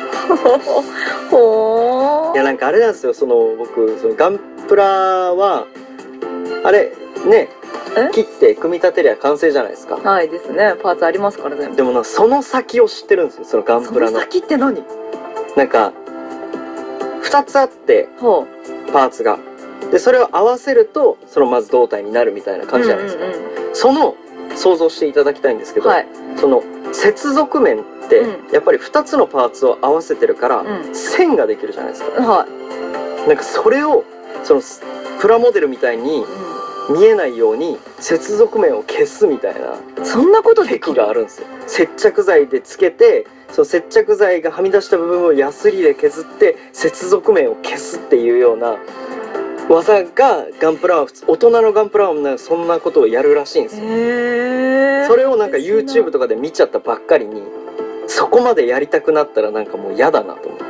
ほー。 いやなんかあれなんですよ、僕そのガンプラはあれね。切って組み立てりゃ完成じゃないですか。 はいですね。パーツありますからね。 でもその先を知ってるんですよ、そのガンプラの。 その先って何？ なんか2つあってパーツがで、それを合わせるとまず胴体になるみたいな感じじゃないですか。その想像していただきたいんですけど、その接続面ってやっぱり2つのパーツを合わせてるから線ができるじゃないですか。なんかそれをプラモデルみたいに見えないように接続面を消すみたいな、 そんなことテクがあるんですよ。接着剤でつけて、その接着剤がはみ出した部分をヤスリで削って接続面を消すっていうような技がガンプラは大人のガンプラはそんなことをやるらしいんですよ。それをなんか YouTube とかで見ちゃったばっかりに、そこまでやりたくなったらなんかもう嫌だなと思って。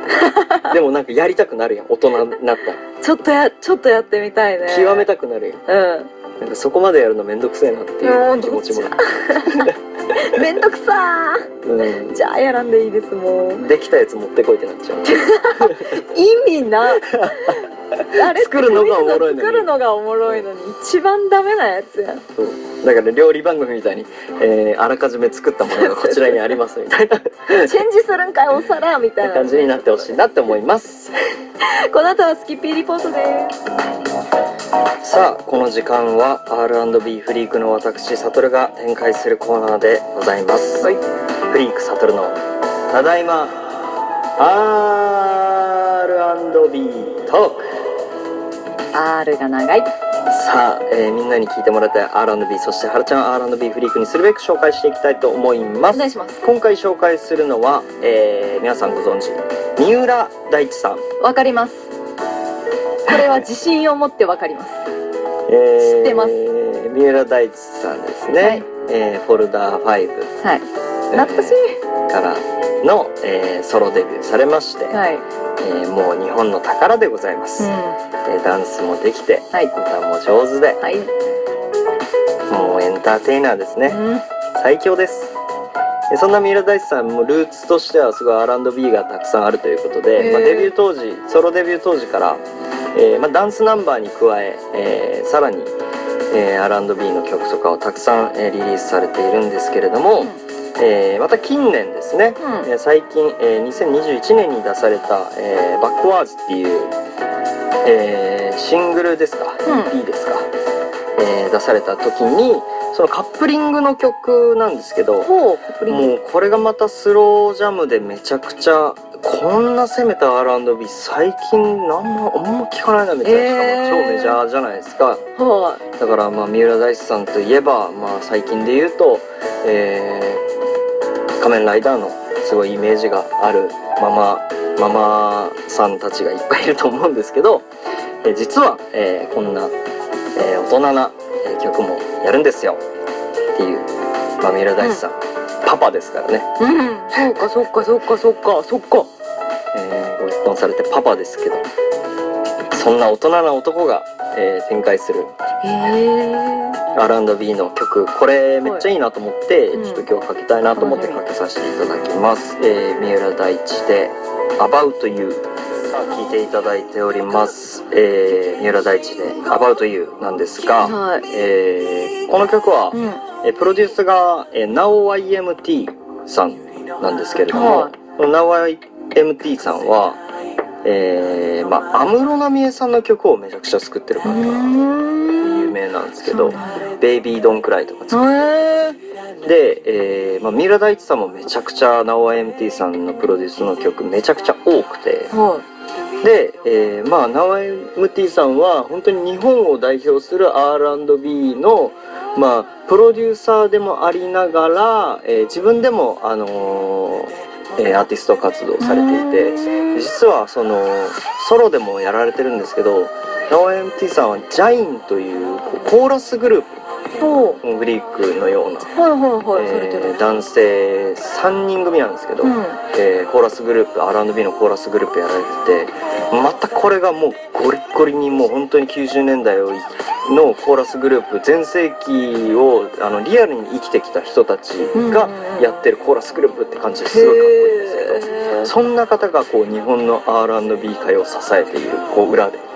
でもなんかやりたくなるやん、大人になったら。 ちょっとやってみたいね。 極めたくなるやん。なんかそこまでやるのめんどくせえなっていう気持ちも。 めんどくさー。じゃあやらんでいいですもん。 できたやつ持ってこいってなっちゃう。 意味な。あれ作るのがおもろいのに。 作るのがおもろいのに一番ダメなやつやん。 そう。だから料理番組みたいに、あらかじめ作ったものがこちらにありますみたいな。 チェンジするんかいお皿みたいな感じになってほしいなって思います。 この後はスキッピーリポートです。 さあこの時間は R&B フリークの私サトルが展開するコーナーでございます。フリークサトルのただいま R&B トーク。 R が長い。 さあ、みんなに聞いてもらいたい R&B、 そしてはるちゃん R&B フリークにするべく紹介していきたいと思います。 お願いします。 今回紹介するのは、皆さんご存知三浦大知さん。 わかります。これは自信を持ってわかります。知ってます。 三浦大知さんですね。フォルダー5、はい、 懐かしいからの、ソロデビューされまして、もう日本の宝でございます。ダンスもできて、歌も上手で、もうエンターテイナーですね。最強です。そんな三浦大知さんもルーツとしてはすごい R&B がたくさんあるということで、デビュー当時、ソロデビュー当時から、ダンスナンバーに加え、さらに、R&B の曲とかをたくさん、リリースされているんですけれども、また近年ですね、最近、2021年に出された、バックワーズっていう、シングルですか、EP ですか、出された時にそのカップリングの曲なんですけど、もうこれがまたスロージャムでめちゃくちゃこんな攻めた R&B 最近あんま聞かないなみたいな、しかも超メジャーじゃないですか。だから三浦大知さんといえば、最近で言うと、仮面ライダーのすごいイメージがあるママさんたちがいっぱいいると思うんですけど、実は、こんな、大人な曲もやるんですよっていう三浦大知さん、パパですからね。そっか。ご結婚されてパパですけど、そんな大人な男が、展開する R&B の曲、これめっちゃいいなと思って、ちょっと今日かけたいなと思ってかけさせていただきます。三浦大知で About You、 さあ聴いていただいております。三浦大知で About You なんですが、この曲は、プロデュースが、NowIMT さんなんですけれども、NowIMT さんはまあ安室奈美恵さんの曲をめちゃくちゃ作ってる方が有名なんですけど「ベイビードンクライ」とか作ってで、まあ、三浦大知さんもめちゃくちゃNOW.AMTさんのプロデュースの曲めちゃくちゃ多くて、で、まあNOW.AMTさんは本当に日本を代表する R&B のまあプロデューサーでもありながら、自分でもアーティスト活動されていて、実はそのソロでもやられてるんですけど、NOW.AMTさんはジャインというコーラスグループ、グリークのような男性3人組なんですけど、コーラスグループ R&B のコーラスグループやられてて、またこれがもうゴリッゴリにもう本当に90年代のコーラスグループ全盛期をリアルに生きてきた人たちがやってるコーラスグループって感じですごいかっこいいんですけど、そんな方がこう日本の R&B 界を支えているこう裏で、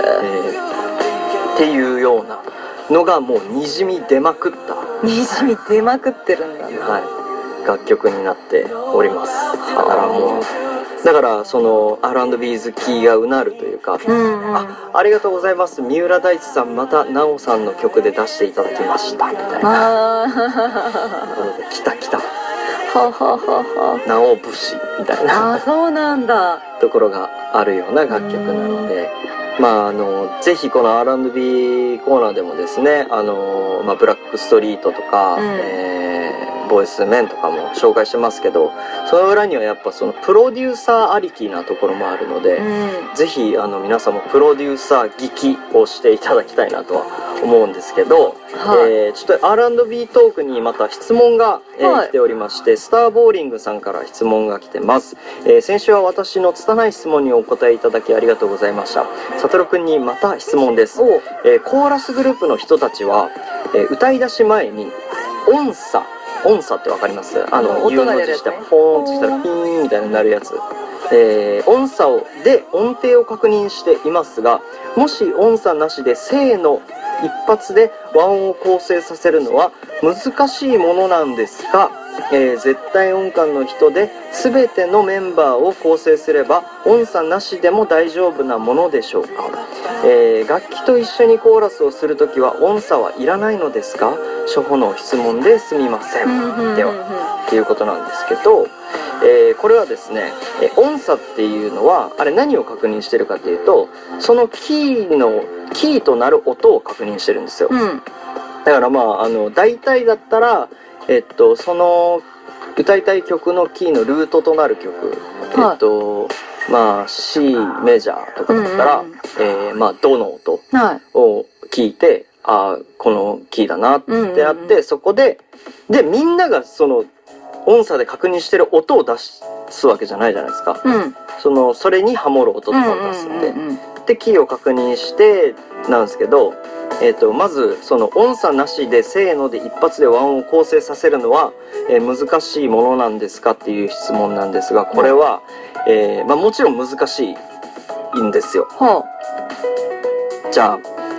っていうようなのがもうにじみ出まくったにじみ出まくってるんだね、 楽曲になっております。だからその R&B 好きがうなるというか、ありがとうございます、三浦大知さんまた奈緒さんの曲で出していただきましたみたいな来た来た奈緒節みたいなそうなんだところがあるような楽曲なので、まあぜひこの R&B コーナーでもですね、まあ、ブラックストリートとか、ボイスメンとかも紹介してますけど、その裏にはやっぱそのプロデューサーありきなところもあるので、ぜひ皆さんもプロデューサー聞きをしていただきたいなとは思うんですけど、ちょっと R&B トークにまた質問が、来ておりまして、スターボーリングさんから質問が来てます。先週は私の拙い質問にお答えいただきありがとうございました。サトルくんにまた質問です。コーラスグループの人たちは、歌い出し前に音差ってわかります？U の字してポーンとしたらピーンみたいになるやつ。音差で音程を確認していますが、もし音差なしでせーの一発で和音を構成させるのは難しいものなんですか？絶対音感の人で全てのメンバーを構成すれば音差なしでも大丈夫なものでしょうか？楽器と一緒にコーラスをするときは音差はいらないのですか？初歩の質問ですみません。ではっていうことなんですけど、これはですね、音差っていうのはあれ何を確認してるかっていうと、そのキーとなる音を確認してるんですよ。だからまあ大体だったらその歌いたい曲のキーのルートとなる曲、まあ C メジャーとかだったら、まあドの音を聞いて、このキーだなってなって、そこでみんながその音差で確認してる音を出すわけじゃないじゃないですか。それにハモる音とかを出すんで、でキーを確認してなんですけど、まずその音差なしでせーので一発で和音を構成させるのは、難しいものなんですかっていう質問なんですが、これは、まあ、もちろん難しいんですよ。じゃあ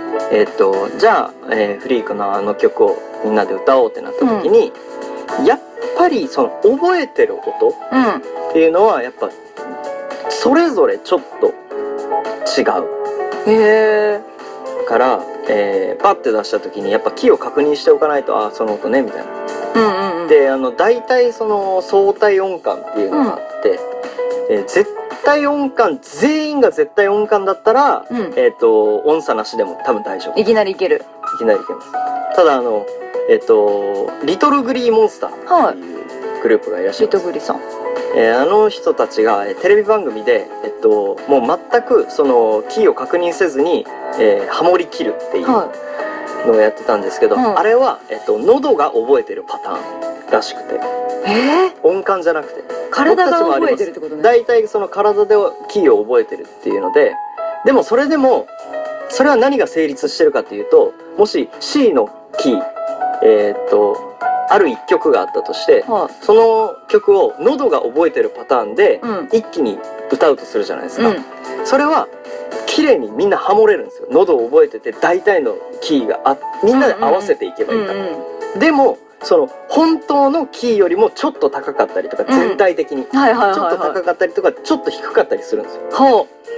フリークの曲をみんなで歌おうってなった時に、やっぱりその覚えてる音っていうのはやっぱそれぞれちょっと違う。から、パッて出した時にやっぱキーを確認しておかないと、その音ねみたいな。で大体その相対音感っていうのがあって、絶対音感全員が絶対音感だったら、音差なしでも多分大丈夫。 いきなりいける。 いきなりいけます。ただリトルグリーモンスターっていうグループがいらっしゃいます。リトグリさん。あの人たちがテレビ番組で、もう全くそのキーを確認せずに、ハモりきるっていうのをやってたんですけど、あれは、喉が覚えてるパターンらしくて、音感じゃなくて体が覚えてるってことね。 大体その体でキーを覚えてるっていうので、でもそれは何が成立してるかっていうと、もし C のキーある一曲があったとして、その曲を喉が覚えてるパターンで一気に歌うとするじゃないですか。それは綺麗にみんなハモれるんですよ。喉を覚えてて大体のキーがみんなで合わせていけばいいから。でもその本当のキーよりもちょっと高かったりとか、全体的にちょっと高かったりとかちょっと低かったりするんですよ。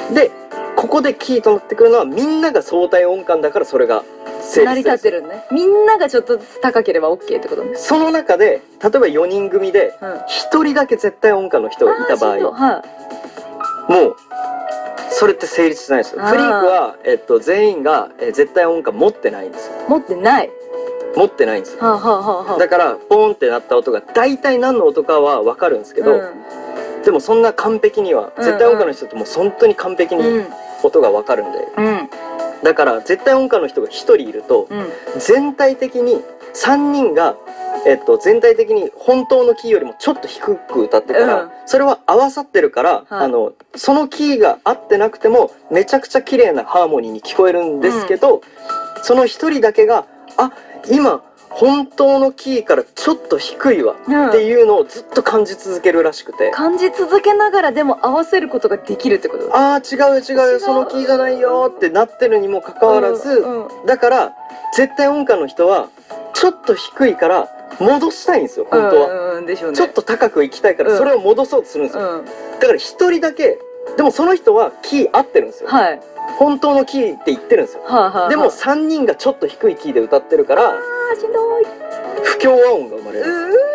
でここでキーとなってくるのは、みんなが相対音感だからそれが成立成り立ってるね。みんながちょっとずつ高ければ OK ってことね。 その中で例えば4人組で1人だけ絶対音感の人がいた場合、もうそれって成立しないですよ。フリークは、全員が、絶対音感持ってないんですよ。 持ってない。 持ってないんですよ。だからポーンってなった音が大体何の音かは分かるんですけど、でもそんな完璧には、絶対音感の人ってもう本当に完璧に音が分かるんで、だから絶対音感の人が1人いると、全体的に3人が全体的に本当のキーよりもちょっと低く歌ってたら、それは合わさってるから、そのキーが合ってなくてもめちゃくちゃ綺麗なハーモニーに聞こえるんですけど、その一人だけが今本当のキーからちょっと低いわっていうのをずっと感じ続けるらしくて、 感じ続けながらでも合わせることができるってこと？ 違うそのキーじゃないよってなってるにもかかわらず、だから絶対音感の人はちょっと低いから戻したいんですよ、本当は。 でしょうね。 ちょっと高く行きたいからそれを戻そうとするんですよ。だから一人だけ、でもその人はキー合ってるんですよ。本当のキーって言ってるんですよ。でも3人がちょっと低いキーで歌ってるから、 しんどい。 不協和音が生まれるんですよ。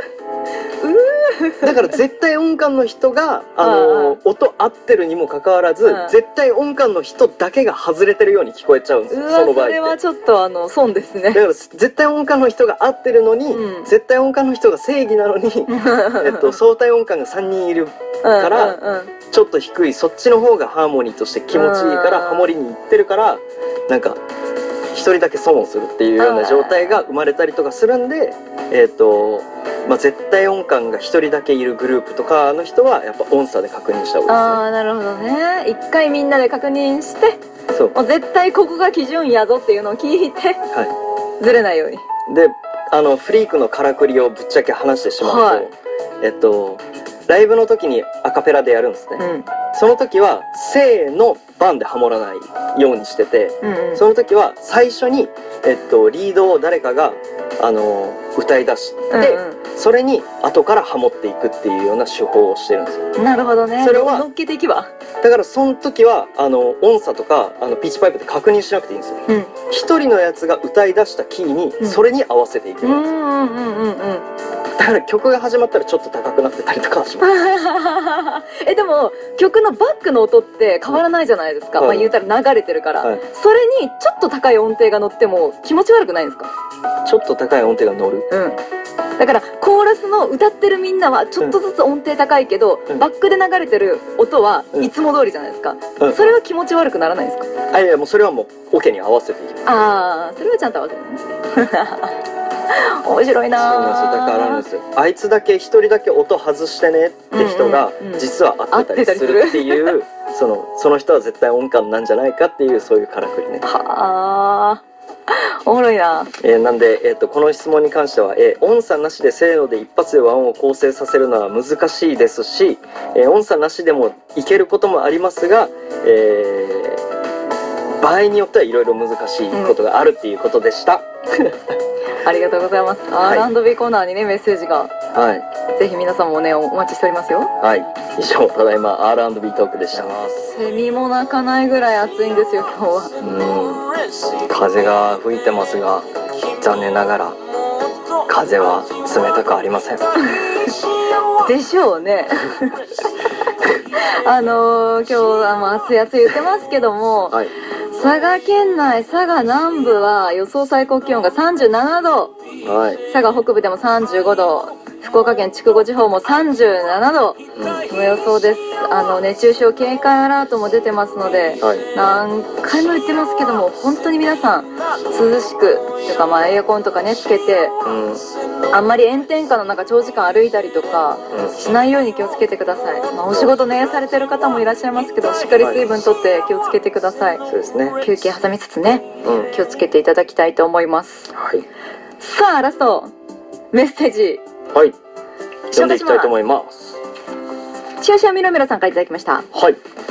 だから絶対音感の人が音合ってるにもかかわらず、絶対音感の人だけが外れてるように聞こえちゃうんですよ、その場合って。それはちょっと損ですね。 だから絶対音感の人が合ってるのに、絶対音感の人が正義なのに相対音感が3人いるから、ちょっと低いそっちの方がハーモニーとして気持ちいいからハモリにいってるから、なんか一人だけ損をするっていうような状態が生まれたりとかするんで、絶対音感が一人だけいるグループとかの人はやっぱ音差で確認した方がいいですね。なるほどね。 一回みんなで確認して、もう絶対ここが基準やぞっていうのを聞いて、ずれないように。 でフリークのからくりをぶっちゃけ話してしまうと、ライブの時にアカペラでやるんですね。その時はせーのバンでハモらないようにしてて、その時は最初にリードを誰かが歌い出して、それに後からハモっていくっていうような手法をしてるんですよ。 なるほどね。 それは乗っけていけば。 だからその時は音差とかピッチパイプで確認しなくていいんですよ。一人のやつが歌い出したキーにそれに合わせていけばいいんですよ。だから曲が始まったらちょっと高くなってたりとかします。 でも曲のバックの音って変わらないじゃないですか。言うたら流れてるから、それにちょっと高い音程が乗っても気持ち悪くないですか？ ちょっと高い音程が乗る。 だからコーラスの歌ってるみんなはちょっとずつ音程高いけど、バックで流れてる音はいつも通りじゃないですか。それは気持ち悪くならないですか？ いや、もうそれはもうオケに合わせていきます。 それはちゃんと合わせてね。面白いな。 だからあるんですよ。あいつだけ一人だけ音外してねって人が実は合ってたりするっていう、その人は絶対音感なんじゃないかっていう、そういうからくりね。 おもろいな。 なんで、この質問に関しては、音差なしでせーので一発で和音を構成させるのは難しいですし、音差なしでもいけることもありますが、場合によってはいろいろ難しいことがあるっていうことでした。 ありがとうございます。R&B コーナーにね、メッセージが。ぜひ皆さんもね、お待ちしておりますよ。 以上、ただいま R&B トークでした。 セミも鳴かないぐらい暑いんですよ、今日は。 風が吹いてますが、残念ながら風は冷たくありません。 でしょうね。今日は暑い暑い言ってますけども、佐賀県内、佐賀南部は予想最高気温が37度、佐賀北部でも35度、福岡県筑後地方も37度の予想です。熱中症警戒アラートも出てますので、何回も言ってますけども、本当に皆さん涼しくとか、エアコンとかねつけて、あんまり炎天下の中長時間歩いたりとかしないように気をつけてください。お仕事ねされてる方もいらっしゃいますけど、しっかり水分とって気をつけてください。 そうですね。 休憩挟みつつね、気をつけていただきたいと思います。さあラストメッセージ、 読んでいきたいと思います。 しおしおみろみろさんからいただきました。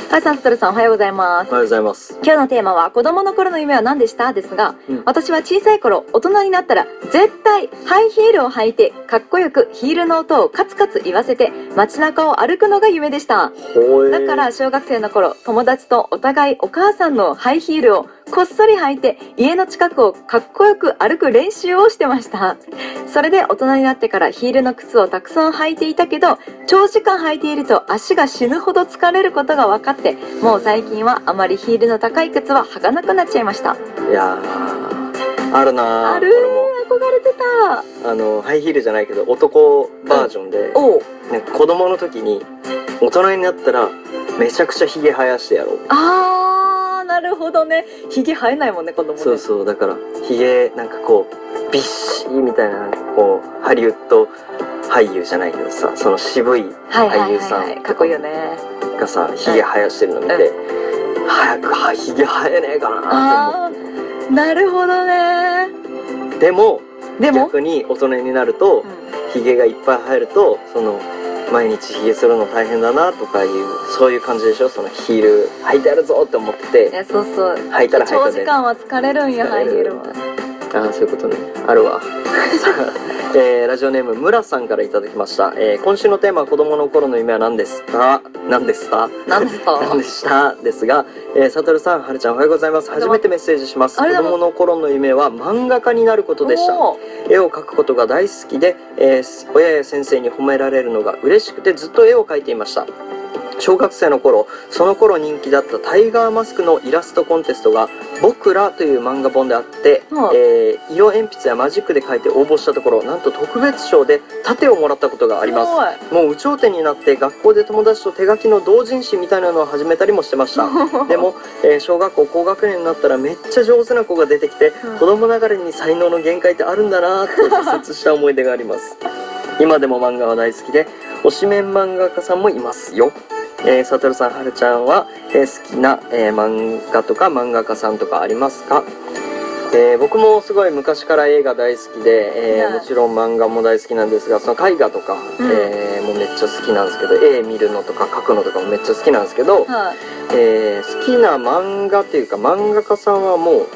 はい、サントルさんおはようございます。 おはようございます。 今日のテーマは子供の頃の夢は何でしたですが、私は小さい頃、大人になったら絶対ハイヒールを履いてかっこよくヒールの音をカツカツ言わせて街中を歩くのが夢でした。だから小学生の頃、友達とお互いお母さんのハイヒールをこっそり履いて家の近くをかっこよく歩く練習をしてました。それで大人になってからヒールの靴をたくさん履いていたけど、長時間履いていると足が死ぬほど疲れることが分かって、もう最近はあまりヒールの高い靴は履かなくなっちゃいました。 いやー、あるなー。 あるー、憧れてた。 ハイヒールじゃないけど男バージョンで、なんか子供の時に大人になったらめちゃくちゃヒゲ生やしてやろう。 なるほどね。ヒゲ生えないもんね、子供ね。 そうそう、だからヒゲなんかこうビッシーみたいな、こうハリウッド俳優じゃないけどさ、その渋い俳優さんかっこいいよねがさ、ヒゲ生やしてるの見て、早くヒゲ生えねえかなって思って。 なるほどね。 でも逆に大人になると、ヒゲがいっぱい生えると、その毎日ヒゲするの大変だなとかいう、そういう感じでしょ。そのヒール履いてやるぞって思ってて、 そうそう、 履いたら履いたで長時間は疲れるんや、ハイヒールは。 ああ、そういうことね。あるわ。ラジオネーム村さんからいただきました。今週のテーマは子供の頃の夢は何ですか？何でした何でしたですが、サトルさん、はるちゃんおはようございます。初めてメッセージします。子供の頃の夢は漫画家になることでした。絵を描くことが大好きで、親や先生に褒められるのが嬉しくてずっと絵を描いていました。小学生の頃、その頃人気だったタイガーマスクのイラストコンテストが僕らという漫画本であって、色鉛筆やマジックで描いて応募したところ、なんと特別賞で盾をもらったことがあります。もう有頂天になって学校で友達と手書きの同人誌みたいなのを始めたりもしてました。でも、小学校高学年になったらめっちゃ上手な子が出てきて、子供ながらに才能の限界ってあるんだなぁと挫折した思い出があります。今でも漫画は大好きで、推しメン漫画家さんもいますよ。サトルさん、はるちゃんは、好きな、漫画とか漫画家さんとかありますか？僕もすごい昔から映画大好きで、もちろん漫画も大好きなんですが、その絵画とか、もうめっちゃ好きなんですけど、絵見るのとか描くのとかもめっちゃ好きなんですけど、好きな漫画っていうか漫画家さんはもうもう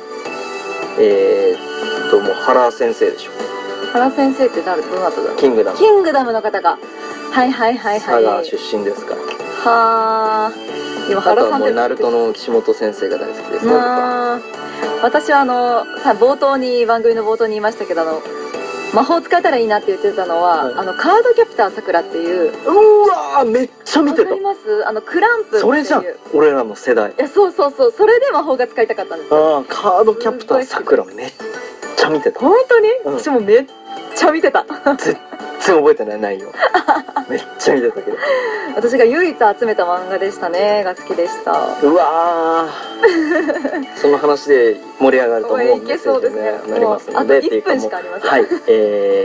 原先生でしょ。原先生ってどなただろう？キングダムの方が。はいはいはいはい。佐賀出身ですから。はあ。今原さんって。あとはもうナルトの岸本先生が大好きですね。私は番組の冒頭に言いましたけど、魔法使えたらいいなって言ってたのは、カードキャプターさくらっていう。うわー、めっちゃ見てた。わかります？クランプっていう。それじゃん、俺らの世代。いや、そうそうそう、それで魔法が使いたかったんですよ。カードキャプターさくらめっちゃ見てた。本当に？私もめっちゃ見てた。全然覚えてない、内容。めっちゃ見てたけど。私が唯一集めた漫画でしたね。が好きでした。うわー。その話で盛り上がると思うんですけどね。なりますので。あと1分しかありません。はい。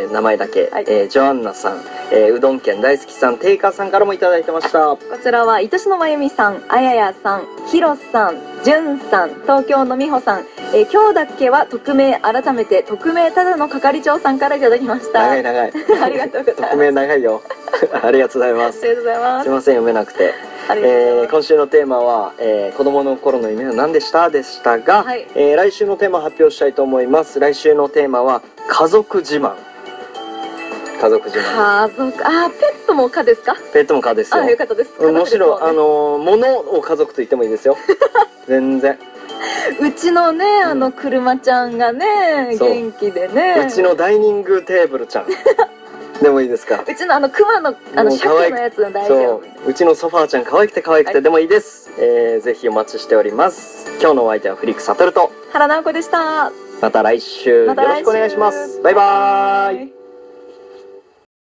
名前だけ。ジョアンナさん、うどん県大好きさん、テイカーさんからもいただいてました。こちらは、愛しのまゆみさん、あややさん、ひろさん、じゅんさん、東京のみほさん、今日だっけは匿名、改めて匿名ただの係長さんからいただきました。長い長い。ありがとうございます。匿名長いよ。ありがとうございます。ありがとうございます。すいません、読めなくて。今週のテーマは、子供の頃の夢は何でしたでしたが、来週のテーマを発表したいと思います。来週のテーマは家族自慢。家族自慢。ペットも蚊ですか？ペットも蚊ですよ。よかったです。むしろ物を家族と言ってもいいですよ。全然。うちのね、車ちゃんがね、元気でね。うちのダイニングテーブルちゃん。でもいいですか？うちの熊のシャケのやつの大丈夫。うちのソファーちゃん可愛くて可愛くてでもいいです。ぜひお待ちしております。今日のお相手はフリックサトルと原直子でした。また来週よろしくお願いします。バイバーイ。